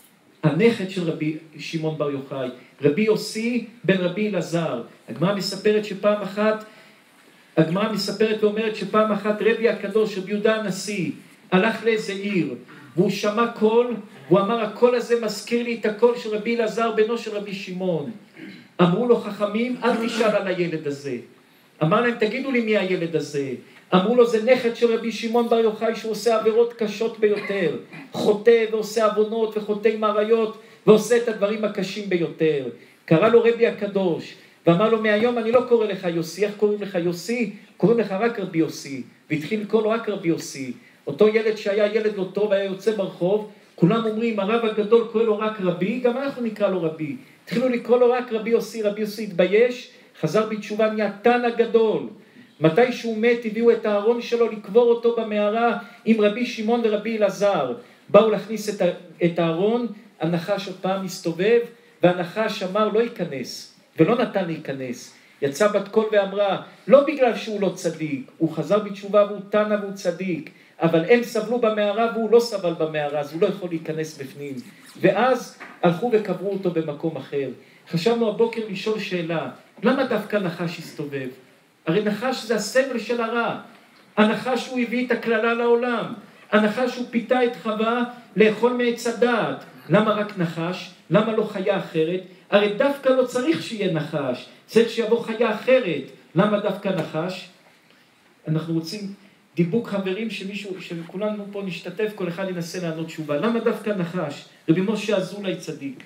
הנכד של רבי שמעון בר יוחאי, רבי יוסי בן רבי אלעזר. הגמרא מספרת שפעם אחת, הגמרא מספרת ואומרת שפעם אחת רבי הקדוש, רבי יהודה הנשיא, הלך לאיזה עיר, והוא שמע קול, והוא אמר, הקול הזה מזכיר לי את הקול של רבי אלעזר, בנו של רבי שמעון. אמרו לו חכמים, אל תשאל על הילד הזה. אמר להם, תגידו לי מי הילד הזה. אמרו לו, זה נכד של רבי שמעון בר יוחאי, שהוא עושה עבירות קשות ביותר, חוטא ועושה עוונות וחוטא עם עריות, ועושה את הדברים הקשים ביותר. קרא לו רבי הקדוש, ואמר לו, מהיום אני לא קורא לך יוסי, איך קוראים לך יוסי? קוראים לך רק רבי יוסי, והתחיל לקרוא לו רק רבי יוסי. אותו ילד שהיה ילד לא טוב, היה יוצא ברחוב, כולם אומרים, הרב הגדול קורא לו רק רבי, גם אנחנו נקרא לו רבי. התחילו לקרוא לו רק רבי יוסי, רבי יוסי התבייש, חזר בתשובה, נהיה תנא גדול. מתי שהוא מת, הביאו את הארון שלו לקבור אותו במערה עם רבי שמעון ורבי אלעזר. באו להכניס את הארון, הנחש עוד פעם הסתובב, והנחש אמר לא ייכנס, ולא נתן להיכנס. יצא בת קול ואמרה, לא בגלל שהוא לא צדיק, הוא חזר בתשובה והוא תנא והוא צדיק, אבל הם סבלו במערה והוא לא סבל במערה, אז הוא לא יכול להיכנס בפנים. ואז הלכו וקברו אותו במקום אחר. חשבנו הבוקר לשאול שאלה, למה דווקא נחש הסתובב? הרי נחש זה הסמל של הרע. הנחש הוא הביא את הכללה לעולם. הנחש הוא פיתה את חווה לאכול מעץ הדעת. למה רק נחש? למה לא חיה אחרת? הרי דווקא לא צריך שיהיה נחש. צריך שיבוא חיה אחרת. למה דווקא נחש? אנחנו רוצים דיבוק חברים שמישהו, שכולנו פה נשתתף, כל אחד ינסה לענות תשובה. למה דווקא נחש? רבי משה אזולאי צדיק.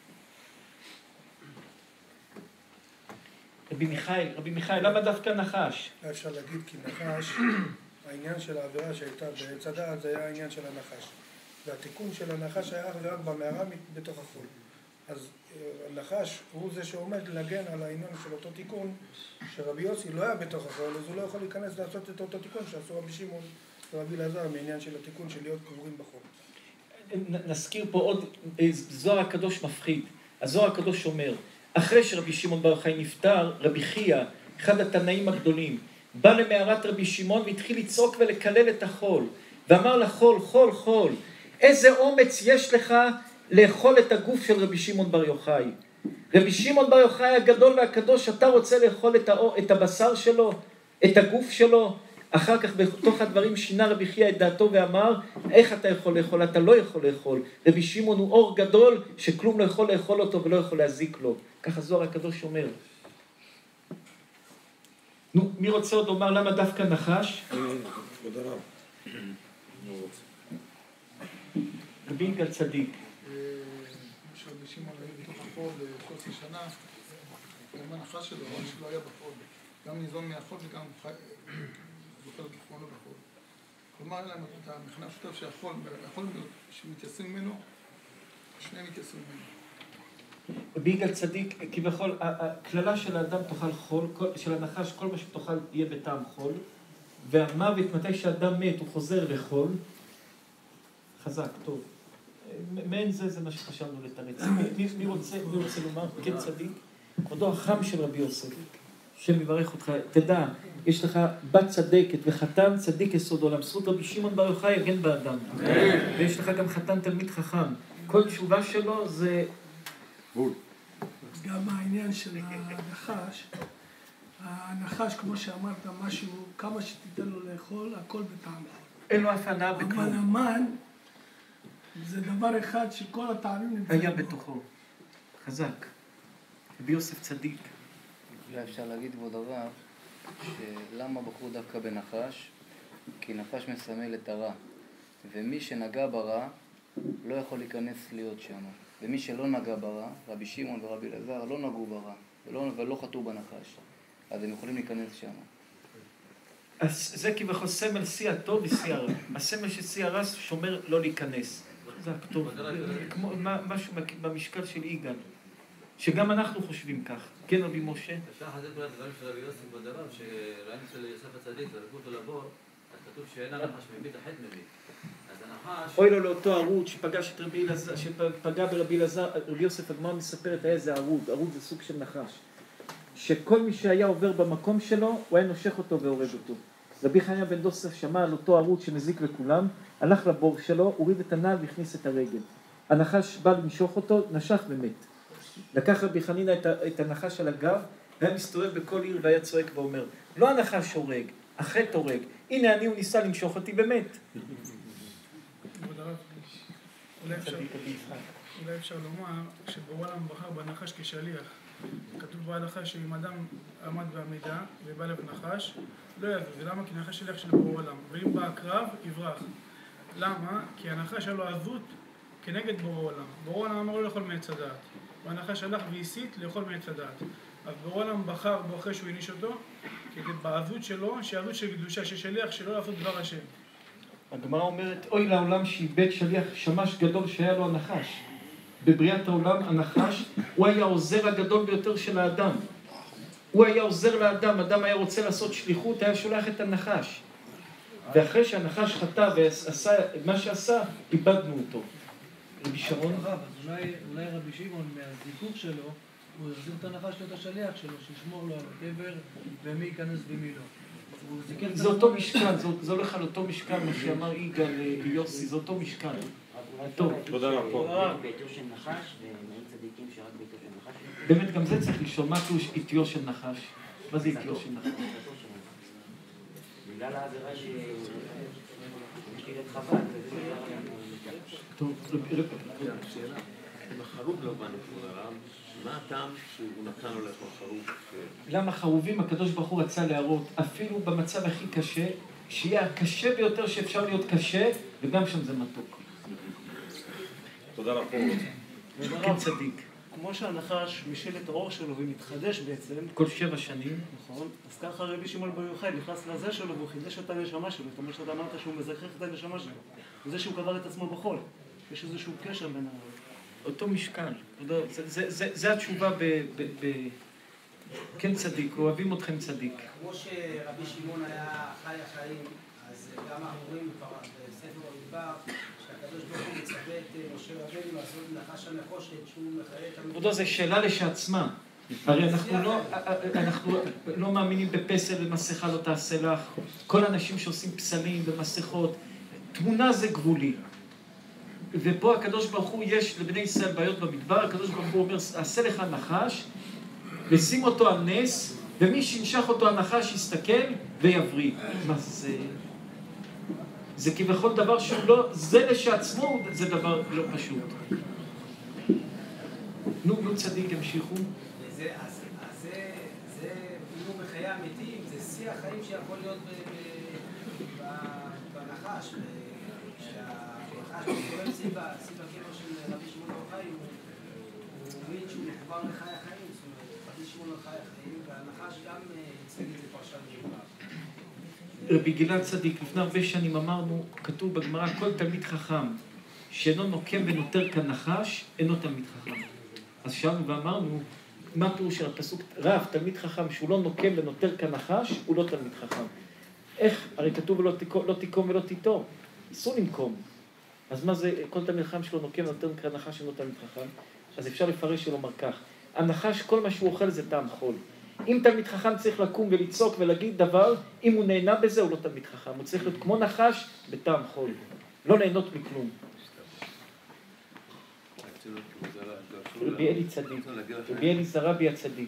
רבי מיכאל, רבי מיכאל, למה דווקא נחש?
אפשר להגיד כי נחש, העניין של העבירה שהייתה בעץ הדעת זה היה העניין של הנחש. והתיקון של הנחש היה אך ורק במערה בתוך החול. אז הנחש הוא זה שעומד להגן על העניין של אותו תיקון, שרבי יוסי לא היה בתוך החול, אז הוא לא יכול להיכנס לעשות את אותו תיקון שעשו רבי שמעון ורבי אלעזר מעניין של התיקון של להיות קבורים בחול.
נזכיר פה עוד, זוהר הקדוש מפחיד. הזוהר הקדוש אומר, אחרי שרבי שמעון בר יוחאי נפטר, רבי חייא, אחד התנאים הגדולים, בא למערת רבי שמעון והתחיל לצעוק ולקלל את החול, ואמר לחול, חול, חול, איזה אומץ יש לך לאכול את הגוף של רבי שמעון בר יוחאי. רבי שמעון בר יוחאי הגדול והקדוש, אתה רוצה לאכול את, הא... את הבשר שלו, את הגוף שלו? אחר כך בתוך הדברים שינה רבי חייא את דעתו ואמר, איך אתה יכול לאכול? אתה לא יכול לאכול. רבי שמעון הוא אור גדול שכלום לא יכול לאכול אותו ולא יכול להזיק לו. ככה זוהר הקדוש אומר. נו, מי רוצה עוד לומר למה דווקא נחש?
כבוד הרב.
רבי יגאל צדיק.
שרבי שמעון היה בתוך החול כל שנה, גם הנחש שלו, אבל שלא היה בחול. גם ניזון מהחול וגם זוכר את תכפונו בחול. כלומר, היה להם את המכנה המשותף שהחול, החול שמתייסרים ממנו, שניהם מתייסרים ממנו.
רבי יגאל צדיק, כביכול, הכללה של האדם תאכל חול, של הנחש, כל מה שתאכל יהיה בטעם חול, והמוות, מתי שאדם מת, הוא חוזר לחול. חזק, טוב. מעין זה, זה מה שחשבנו לתרץ. מי, מי רוצה, מי רוצה לומר? כן, צדיק. כבודו החם של רבי יוסף, השם יברך אותך. תדע, יש לך בת צדקת וחתן צדיק יסוד עולם. זכות רבי שמעון בר יוחאי יגן באדם. ויש לך גם חתן תלמיד חכם. כל תשובה שלו זה...
גם העניין של הנחש, הנחש, כמו שאמרת, משהו, כמה שתיתן לו לאכול, הכל בטעם חול.
אין לו אף הנאה בכלום.
אבל המן זה דבר אחד שכל הטעמים נמצאים
היה בתוכו. חזק. רבי יוסף צדיק.
אולי אפשר להגיד כבוד הרב, שלמה בחרו דווקא בנחש? כי נחש מסמל את הרע. ומי שנגע ברע לא יכול להיכנס להיות שם. ומי שלא נגע ברע, רבי שמעון ורבי אלעזר לא נגעו ברע ולא, ולא חטאו בנחש. אז הם יכולים להיכנס שם.
אז זה כביכול סמל שיא הטוב ושיא הרע. הסמל של שיא הרע שומר לא להיכנס. זה הכתוב. כמו משהו במשקל של יגאל. שגם אנחנו חושבים כך. כן, רבי משה?
אפשר לחזק אולי את הדברים של רבי יוסף בדרם, שראינו של יוסף הצדיק, זרקו אותו לבור, אז כתוב שאין הנחש מביא את החטא מביא. אז הנחש...
אוי לו לאותו ערוץ שפגש את רבי אלעזר, שפגע ברבי אלעזר, רבי יוסף הגמרא מספרת היה איזה ערוץ, ערוץ זה סוג של נחש. שכל מי שהיה עובר במקום שלו, הוא היה נושך אותו והורג אותו. רבי חנינא בן דוסה שמע על אותו ערוץ שמזיק לכולם, הלך לבור שלו, הוריד את הנעל והכניס את הרגל. הנחש בא למשוך אותו, נשך ומת. לקח רבי חנינא את, את הנחש על הגב, והיה מסתובב בכל עיר והיה צועק ואומר, לא הנחש הורג, החטא הורג. הנה אני הוא ניסה למשוך אותי ומת.
אולי אפשר לומר שבעולם בחר בנחש כשליח. כתוב בהלכה שאם אדם עמד בעמידה ובא לב נחש, לא יעזור. ולמה? כי נחש שליח של בורא עולם. ואם בא הקרב, יברח. למה? כי הנחש היה לו עזות כנגד בורא עולם. בורא עולם אמר לו לאכול מעץ הדעת. והנחש הלך והסית לאכול מעץ הדעת. אז בורא עולם בחר בו אחרי שהוא הניש אותו, כדי בעזות שלו, שהעזות של קדושה, ששליח שלו לעשות דבר השם.
הגמרא אומרת, אוי לעולם שאיבד שליח שמש גדול שהיה לו הנחש. בבריאת העולם הנחש, הוא היה העוזר הגדול ביותר של האדם. הוא היה עוזר לאדם, אדם היה רוצה לעשות שליחות, היה שולח את הנחש. ואחרי שהנחש חטא ועשה מה שעשה, איבדנו אותו. רבי שרון?
אולי רבי שמעון מהזיכוך שלו, הוא יחזיר את הנחש להיות השליח שלו, שישמור לו על הקבר, ומי ייכנס ומי לא.
זה אותו משקל, זה הולך על אותו משקל, מה שאמר יגאל יוסי, זה אותו משקל. טוב.
תודה רבה.
בעיתו של נחש, ונעים צדיקים שרק בעיתו של נחש.
באמת, גם זה צריך לשאול, מה פירוש עיתיו של נחש? מה זה עיתיו של נחש?
בגלל העבירה ש... משתיל את חב"ד, וזה
טוב,
שאלה, אם החרוב לא בא נפור הרב, מה הטעם שהוא נתן לו לאכול חרוב?
למה חרובים הקדוש ברוך הוא רצה להראות, אפילו במצב הכי קשה, שיהיה הקשה ביותר שאפשר להיות קשה, וגם שם זה מתוק.
תודה רבה.
כן צדיק.
כמו שהנחש משל את האור שלו ומתחדש בעצם,
כל שבע שנים.
נכון? אז ככה רבי שמעון בר יוחאי נכנס לזה שלו והוא חידש את הנשמה שלו. זאת אומרת שאתה אמרת שהוא מזכך את הנשמה שלו. וזה שהוא קבר את עצמו בחול. יש איזשהו קשר בין ה...
אותו משקל. זה, זה, זה, זה התשובה ב... ב, ב... כן צדיק, אוהבים אתכם צדיק.
כמו שרבי שמעון היה חי החיים, אז גם אנחנו רואים בספר במדבר, שהקדוש ברוך הוא מצווה את משה רבנו לעשות נחש הנחושת שהוא מחיה את המדבר.
כבודו, זו שאלה לשעצמה. הרי אנחנו לא, אנחנו לא מאמינים בפסל ומסכה לא תעשה לך. כל האנשים שעושים פסלים ומסכות, תמונה זה גבולי. ופה הקדוש ברוך הוא, יש לבני ישראל בעיות במדבר, הקדוש ברוך הוא אומר, עשה לך נחש, ושים אותו על נס, ומי שינשך אותו הנחש יסתכל ויבריא. מה זה? זה כבכל דבר שהוא לא, זה לשעצמו, זה דבר לא פשוט. נו, נו צדיק, המשיכו.
זה, אז, אז זה, זה, אם הוא בחיי המתים, זה שיא החיים שיכול להיות ב, ב, בנחש, שהנחש מסתובב סביב הקבר של רבי שמעון בר יוחאי, הוא מבין שהוא מחובר לחיי החיים, זאת אומרת, רבי שמעון בר יוחאי החיים, והנחש גם יצטג את זה פרשת גאולה.
רבי גלעד צדיק, לפני הרבה שנים אמרנו, כתוב בגמרא, כל תלמיד חכם שאינו נוקם ונותר כנחש, אינו תלמיד חכם. אז שאלנו ואמרנו, מה פירוש של הפסוק? רב, תלמיד חכם שהוא לא נוקם ונותר כנחש, הוא לא תלמיד חכם. איך? הרי כתוב לא תיקום, לא תיקום ולא תיטור. אסור לנקום. אז מה זה, כל תלמיד חכם שלו נוקם ונותר כנחש, אינו תלמיד חכם? אז אפשר לפרש ולומר כך. הנחש, כל מה שהוא אוכל זה טעם חול. אם תלמיד חכם צריך לקום ולצעוק ולהגיד דבר, אם הוא נהנה בזה, הוא לא תלמיד חכם. הוא צריך להיות כמו נחש בטעם חול. לא ליהנות מכלום. רבי אלי צדיק, רבי אלי זרבי הצדיק.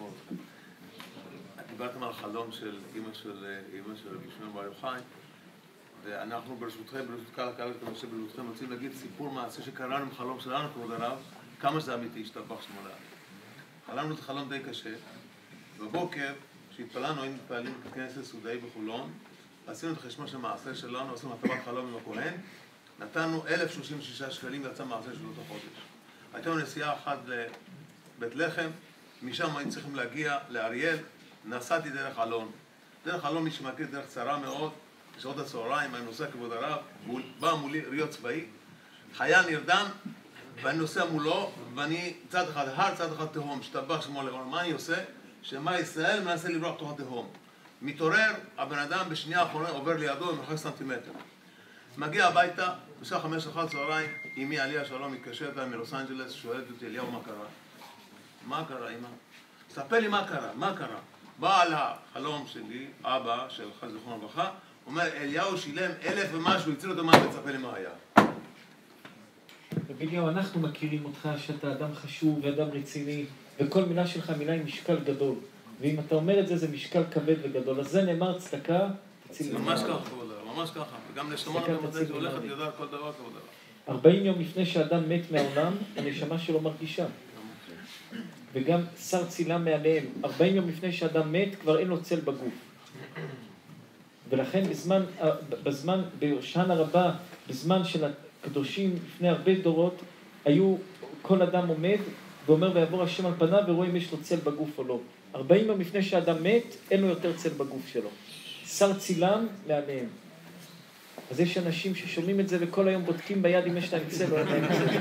דיברתם על חלום של אמא של רבי שמעון בר יוחאי, ואנחנו ברשותכם, ברשות קהל הקהל וכמשה ברשותכם, רוצים להגיד סיפור מעשה שקראנו עם חלום שלנו, כבוד הרב, כמה שזה אמיתי, השתבח שמו לעד. חלמנו את חלום די קשה. בבוקר, כשהתפללנו, היינו מתפללים בכנסת סודאי בחולון, עשינו את חשבון של מעשה שלנו, עשינו הטבת חלום עם הכהן, נתנו אלף שלושים ושישה שקלים ויצא מעשה של אותו חודש. הייתה לנו נסיעה אחת לבית לחם, משם היינו צריכים להגיע לאריאל, נסעתי דרך אלון. דרך אלון, מי שמכיר, דרך צרה מאוד, בשעות הצהריים, אני נוסע כבוד הרב, בא מולי ריו צבאי, חייל נרדם, ואני נוסע מולו, ואני צד אחד הר, צד אחד תהום, שתבח שמו לעולם. מה אני עושה? שמה ישראל מנסה לברוח תוך התהום. מתעורר, הבן אדם בשנייה האחרונה עובר לידו במרחק סנטימטר. מגיע הביתה, בשעה חמש אחת צהריים, אמי עליה שלום מתקשרת אליי מלוס אנג'לס, שואלת אותי, אליהו, מה קרה? מה קרה, אמא? ספר לי מה קרה, מה קרה? בעל החלום שלי, אבא של חז זכרון לברכה, אומר, אליהו שילם אלף ומשהו, הציל אותו מה, ותספר לי מה היה.
רבי אליהו, אנחנו מכירים אותך שאתה אדם חשוב ואדם רציני, וכל מילה שלך מילה עם משקל גדול. ואם אתה אומר את זה, זה משקל כבד וגדול. אז זה נאמר צדקה, תציל ממוות.
ממש ככה, ממש ככה. וגם נשמה במדי שהולכת יודעת כל דבר כל דבר.
ארבעים יום לפני שאדם מת מהעולם, הנשמה שלו מרגישה. וגם שר צילם מעליהם. ארבעים יום לפני שאדם מת, כבר אין לו צל בגוף. ולכן בזמן, בזמן, בהושענא רבה, בזמן של הקדושים, לפני הרבה דורות, היו, כל אדם עומד, ואומר ויעבור השם על פניו ורואה אם יש לו צל בגוף או לא. ארבעים יום לפני שאדם מת, אין לו יותר צל בגוף שלו. שר צילם מעליהם. אז יש אנשים ששומעים את זה וכל היום בודקים ביד אם יש להם צל או אין להם צל.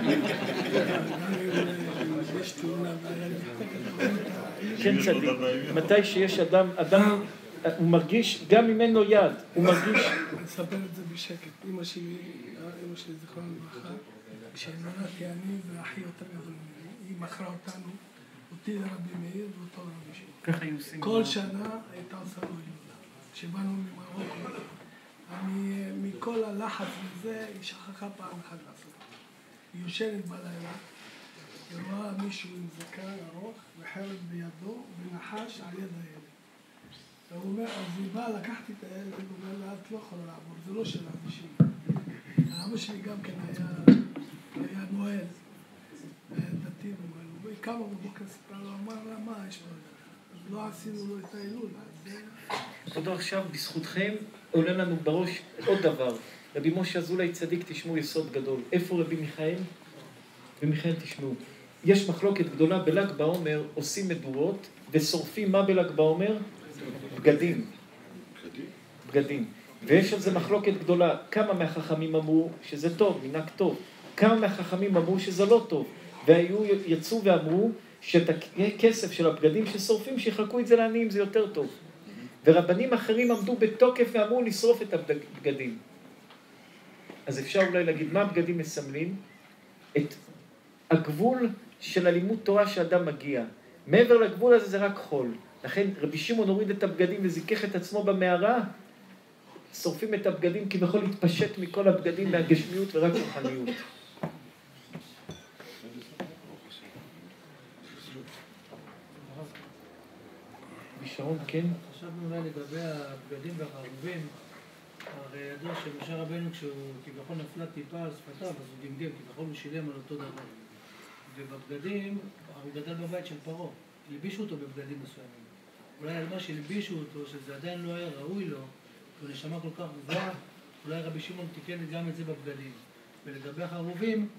כן צדיק, מתי שיש אדם, אדם, הוא מרגיש, גם אם אין לו יד, הוא מרגיש...
אני אספר את זה בשקט. אמא שלי, אמא שלי זכרונה לברכה, כשנולדתי אני ואחי יותר גדול ממני, היא מכרה אותנו, אותי לרבי מאיר ואותו לרבי שמעון.
ככה היו עושים.
כל שנה הייתה עושה לו הילולה. כשבאנו ממרוקו, מכל הלחץ וזה, היא שכחה פעם אחת לעשות. היא יושנת בלילה, היא רואה מישהו עם זקן ארוך וחרב בידו ונחש על יד הילד. והוא אומר, אז היא באה, לקחתי את הילד, הוא אומר לה, את לא יכולה לעבור, זה לא של אבא שלי. אבא שלי גם כן היה, היה נועל, דתי ונועל. והיא קמה בבוקר סיפרה לו, אמר לה, מה יש לו? אז לא עשינו לו את ההילולה.
עוד עכשיו, בזכותכם, עולה לנו בראש עוד דבר. רבי משה אזולאי צדיק, תשמעו יסוד גדול. איפה רבי מיכאל? רבי מיכאל תשמעו. יש מחלוקת גדולה, בל"ג בעומר עושים מדורות, ושורפים מה בל"ג בעומר? בגדים. בגדים. ויש על זה מחלוקת גדולה. כמה מהחכמים אמרו שזה טוב, מנהג טוב. כמה מהחכמים אמרו שזה לא טוב. והיו, יצאו ואמרו שאת הכסף של הבגדים ששורפים, שיחלקו את זה לעניים, זה יותר טוב. ורבנים אחרים עמדו בתוקף ואמרו לשרוף את הבגדים. אז אפשר אולי להגיד מה הבגדים מסמלים? את הגבול של הלימוד תורה שאדם מגיע. מעבר לגבול הזה זה רק חול. לכן רבי שמעון הוריד את הבגדים וזיכך את עצמו במערה, שורפים את הבגדים כביכול להתפשט מכל הבגדים מהגשמיות ורק רוחניות. שרון, כן?
חשבנו אולי לגבי הבגדים והחרובים, הרי ידוע שמשה רבנו כשהוא כביכול נפלה טיפה על שפתיו, אז הוא גמגם, כביכול הוא שילם על אותו דבר. ובבגדים, הוא גדל בבית של פרעה, הלבישו אותו בבגדים מסוימים. אולי על מה שהלבישו אותו, שזה עדיין לא היה ראוי לו, ונשמה כל כך גבוהה, אולי רבי שמעון תיקן גם את זה בבגדים. ולגבי החרובים,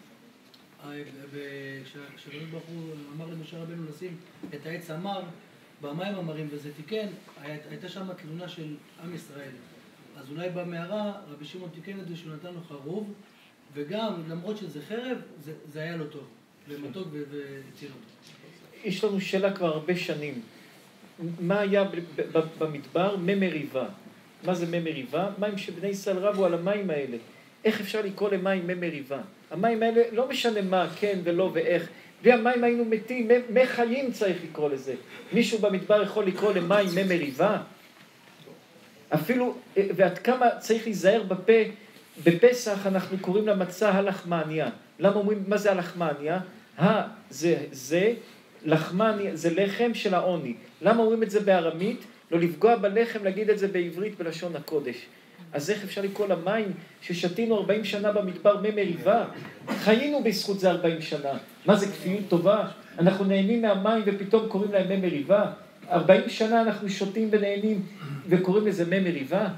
כשהקדוש ברוך הוא אמר למשה רבנו לשים את העץ המר במים המרים וזה תיקן, הייתה שם תלונה של עם ישראל. אז אולי במערה רבי שמעון תיקן את זה שהוא נתן לו חרוב, וגם למרות שזה חרב, זה, זה היה לו טוב, למתוק והציל אותו.
יש לנו שאלה כבר הרבה שנים. מה היה במדבר? מי מריבה. מה זה מי מריבה? מים שבני ישראל רבו על המים האלה. איך אפשר לקרוא למים מי מריבה? המים האלה לא משנה מה, כן ולא ואיך. בלי המים היינו מתים, מי חיים צריך לקרוא לזה. מישהו במדבר יכול לקרוא למים מי מריבה? אפילו, ועד כמה צריך להיזהר בפה, בפסח אנחנו קוראים למצה הלחמניה. למה אומרים, מה זה הלחמניה? ה זה זה, לחמניה, זה לחם של העוני. למה אומרים את זה בארמית? לא לפגוע בלחם, להגיד את זה בעברית בלשון הקודש. אז איך אפשר לקרוא למים ששתינו ארבעים שנה במדבר מי מריבה? חיינו בזכות זה ארבעים שנה. מה זה כפיות טובה? אנחנו נהנים מהמים ופתאום קוראים להם מי מריבה? ארבעים שנה אנחנו שותים ונהנים וקוראים לזה מי מריבה?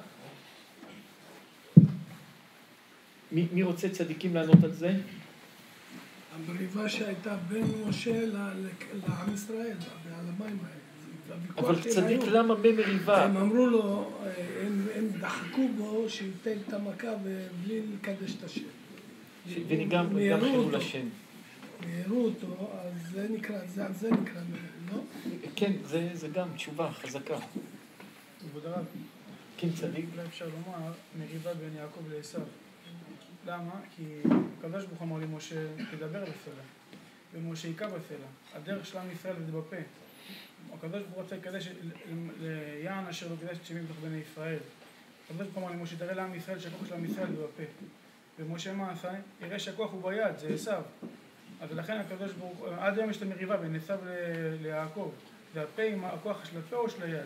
מי, מי רוצה צדיקים לענות על זה?
המריבה שהייתה בין משה לעם ישראל, על המים האלה.
אבל צדיק למה מי מריבה?
הם אמרו לו, הם, הם דחקו בו שייתן את המכה ובלי לקדש את השם.
וגם חילול השם.
מיהרו אותו, אז זה נקרא, זה, זה נקרא, לא?
כן, זה, זה גם תשובה חזקה.
כבוד הרב.
כן, צדיק.
אולי אפשר לומר, מריבה בין יעקב לעשיו. למה? כי הקדוש ברוך הוא אמר למשה, תדבר בפלה, ומשה היכה בפלה. הדרך של עם ישראל זה בפה. הקדוש ברוך הוא רוצה לקדש ליען אשר לא קדש את שמי בתוך בני ישראל. הקדוש ברוך הוא אמר למשה, תראה לעם ישראל שהכוח של עם ישראל זה בפה. ומשה מה עשה? יראה שהכוח הוא ביד, זה עשיו. אז לכן הקדוש ברוך הוא, עד היום יש את המריבה בין עשיו ליעקב. זה הפה עם הכוח של הפה או של היד?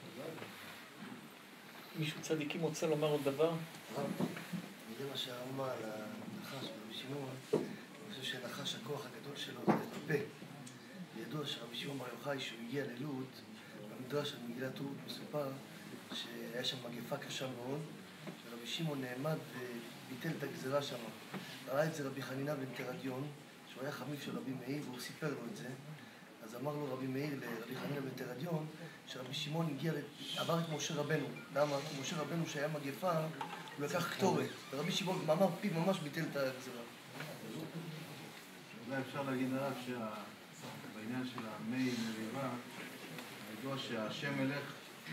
מישהו צדיקים רוצה לומר עוד דבר?
זה מה שהאומה על הנחש ברבי שמעון, אני חושב שהנחש הכוח הגדול שלו זה בפה. ידוע שרבי שמעון בר יוחאי, שהוא הגיע ללוד, במדרש של מגילת רות מסופר שהיה שם מגפה קשה מאוד, שרבי שמעון נעמד וביטל את הגזרה שם. ראה את זה רבי חנינא בן תרדיון, שהוא היה חמיף של רבי מאיר, והוא סיפר לו את זה. אז אמר לו רבי מאיר לרבי חנינא בן תרדיון, שרבי שמעון הגיע, עבר את משה רבנו. למה? משה רבנו שהיה מגפה, הוא לקח קטורת, ורבי שמעון מאמר פיו ממש ביטל את הגזרה.
אולי אפשר להגיד הרב שבעניין של המי מריבה, הידוע שהשם מלך,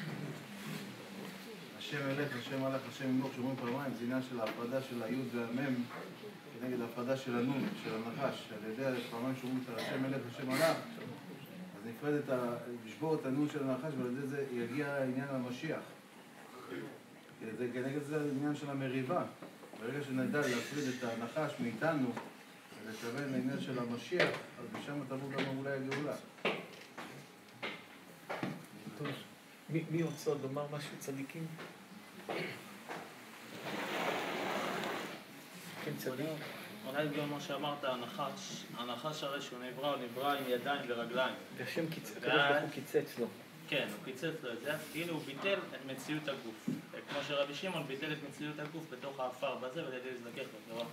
השם מלך, השם הלך, השם ימלוך, שאומרים פעמיים, זה עניין של ההפרדה של היוד והמם, כנגד ההפרדה של הנון, של הנחש, על ידי פעמיים שאומרים את השם מלך, השם הלך, אז נפרד את ה... לשבור את הנון של הנחש, ועל ידי זה יגיע העניין המשיח. זה כנגד זה העניין של המריבה. ברגע שנדע להפריד את הנחש מאיתנו ולכוון לעניין של המשיח, אז משם תבוא גם אולי הגאולה.
טוב, מי, מי רוצה עוד לומר משהו צדיקים? כן, צדיק.
אולי בגלל מה שאמרת, הנחש, הנחש הרי שהוא נברא, הוא נברא עם ידיים ורגליים.
והשם הוא קיצץ לו.
כן, הוא קיצץ לו את זה, כאילו הוא ביטל את מציאות הגוף. כמו שרבי שמעון ביטל את מציאות הגוף בתוך האפר בזה, ולדי להזדכך בתורה.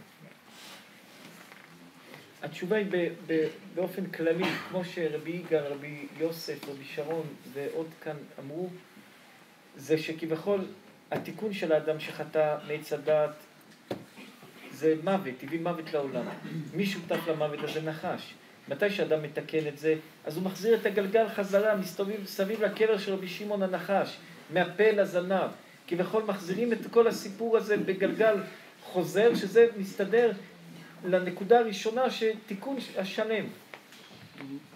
התשובה היא ב- ב- באופן כללי, כמו שרבי יגאל, רבי יוסף, רבי שרון ועוד כאן אמרו, זה שכביכול התיקון של האדם שחטא מעץ הדעת זה מוות, הביא מוות לעולם. מי שותף למוות הזה? נחש. מתי שאדם מתקן את זה, אז הוא מחזיר את הגלגל חזרה, מסתובב סביב לקבר של רבי שמעון הנחש, מהפה לזנב. כביכול מחזירים את כל הסיפור הזה בגלגל חוזר, שזה מסתדר לנקודה הראשונה שתיקון השלם.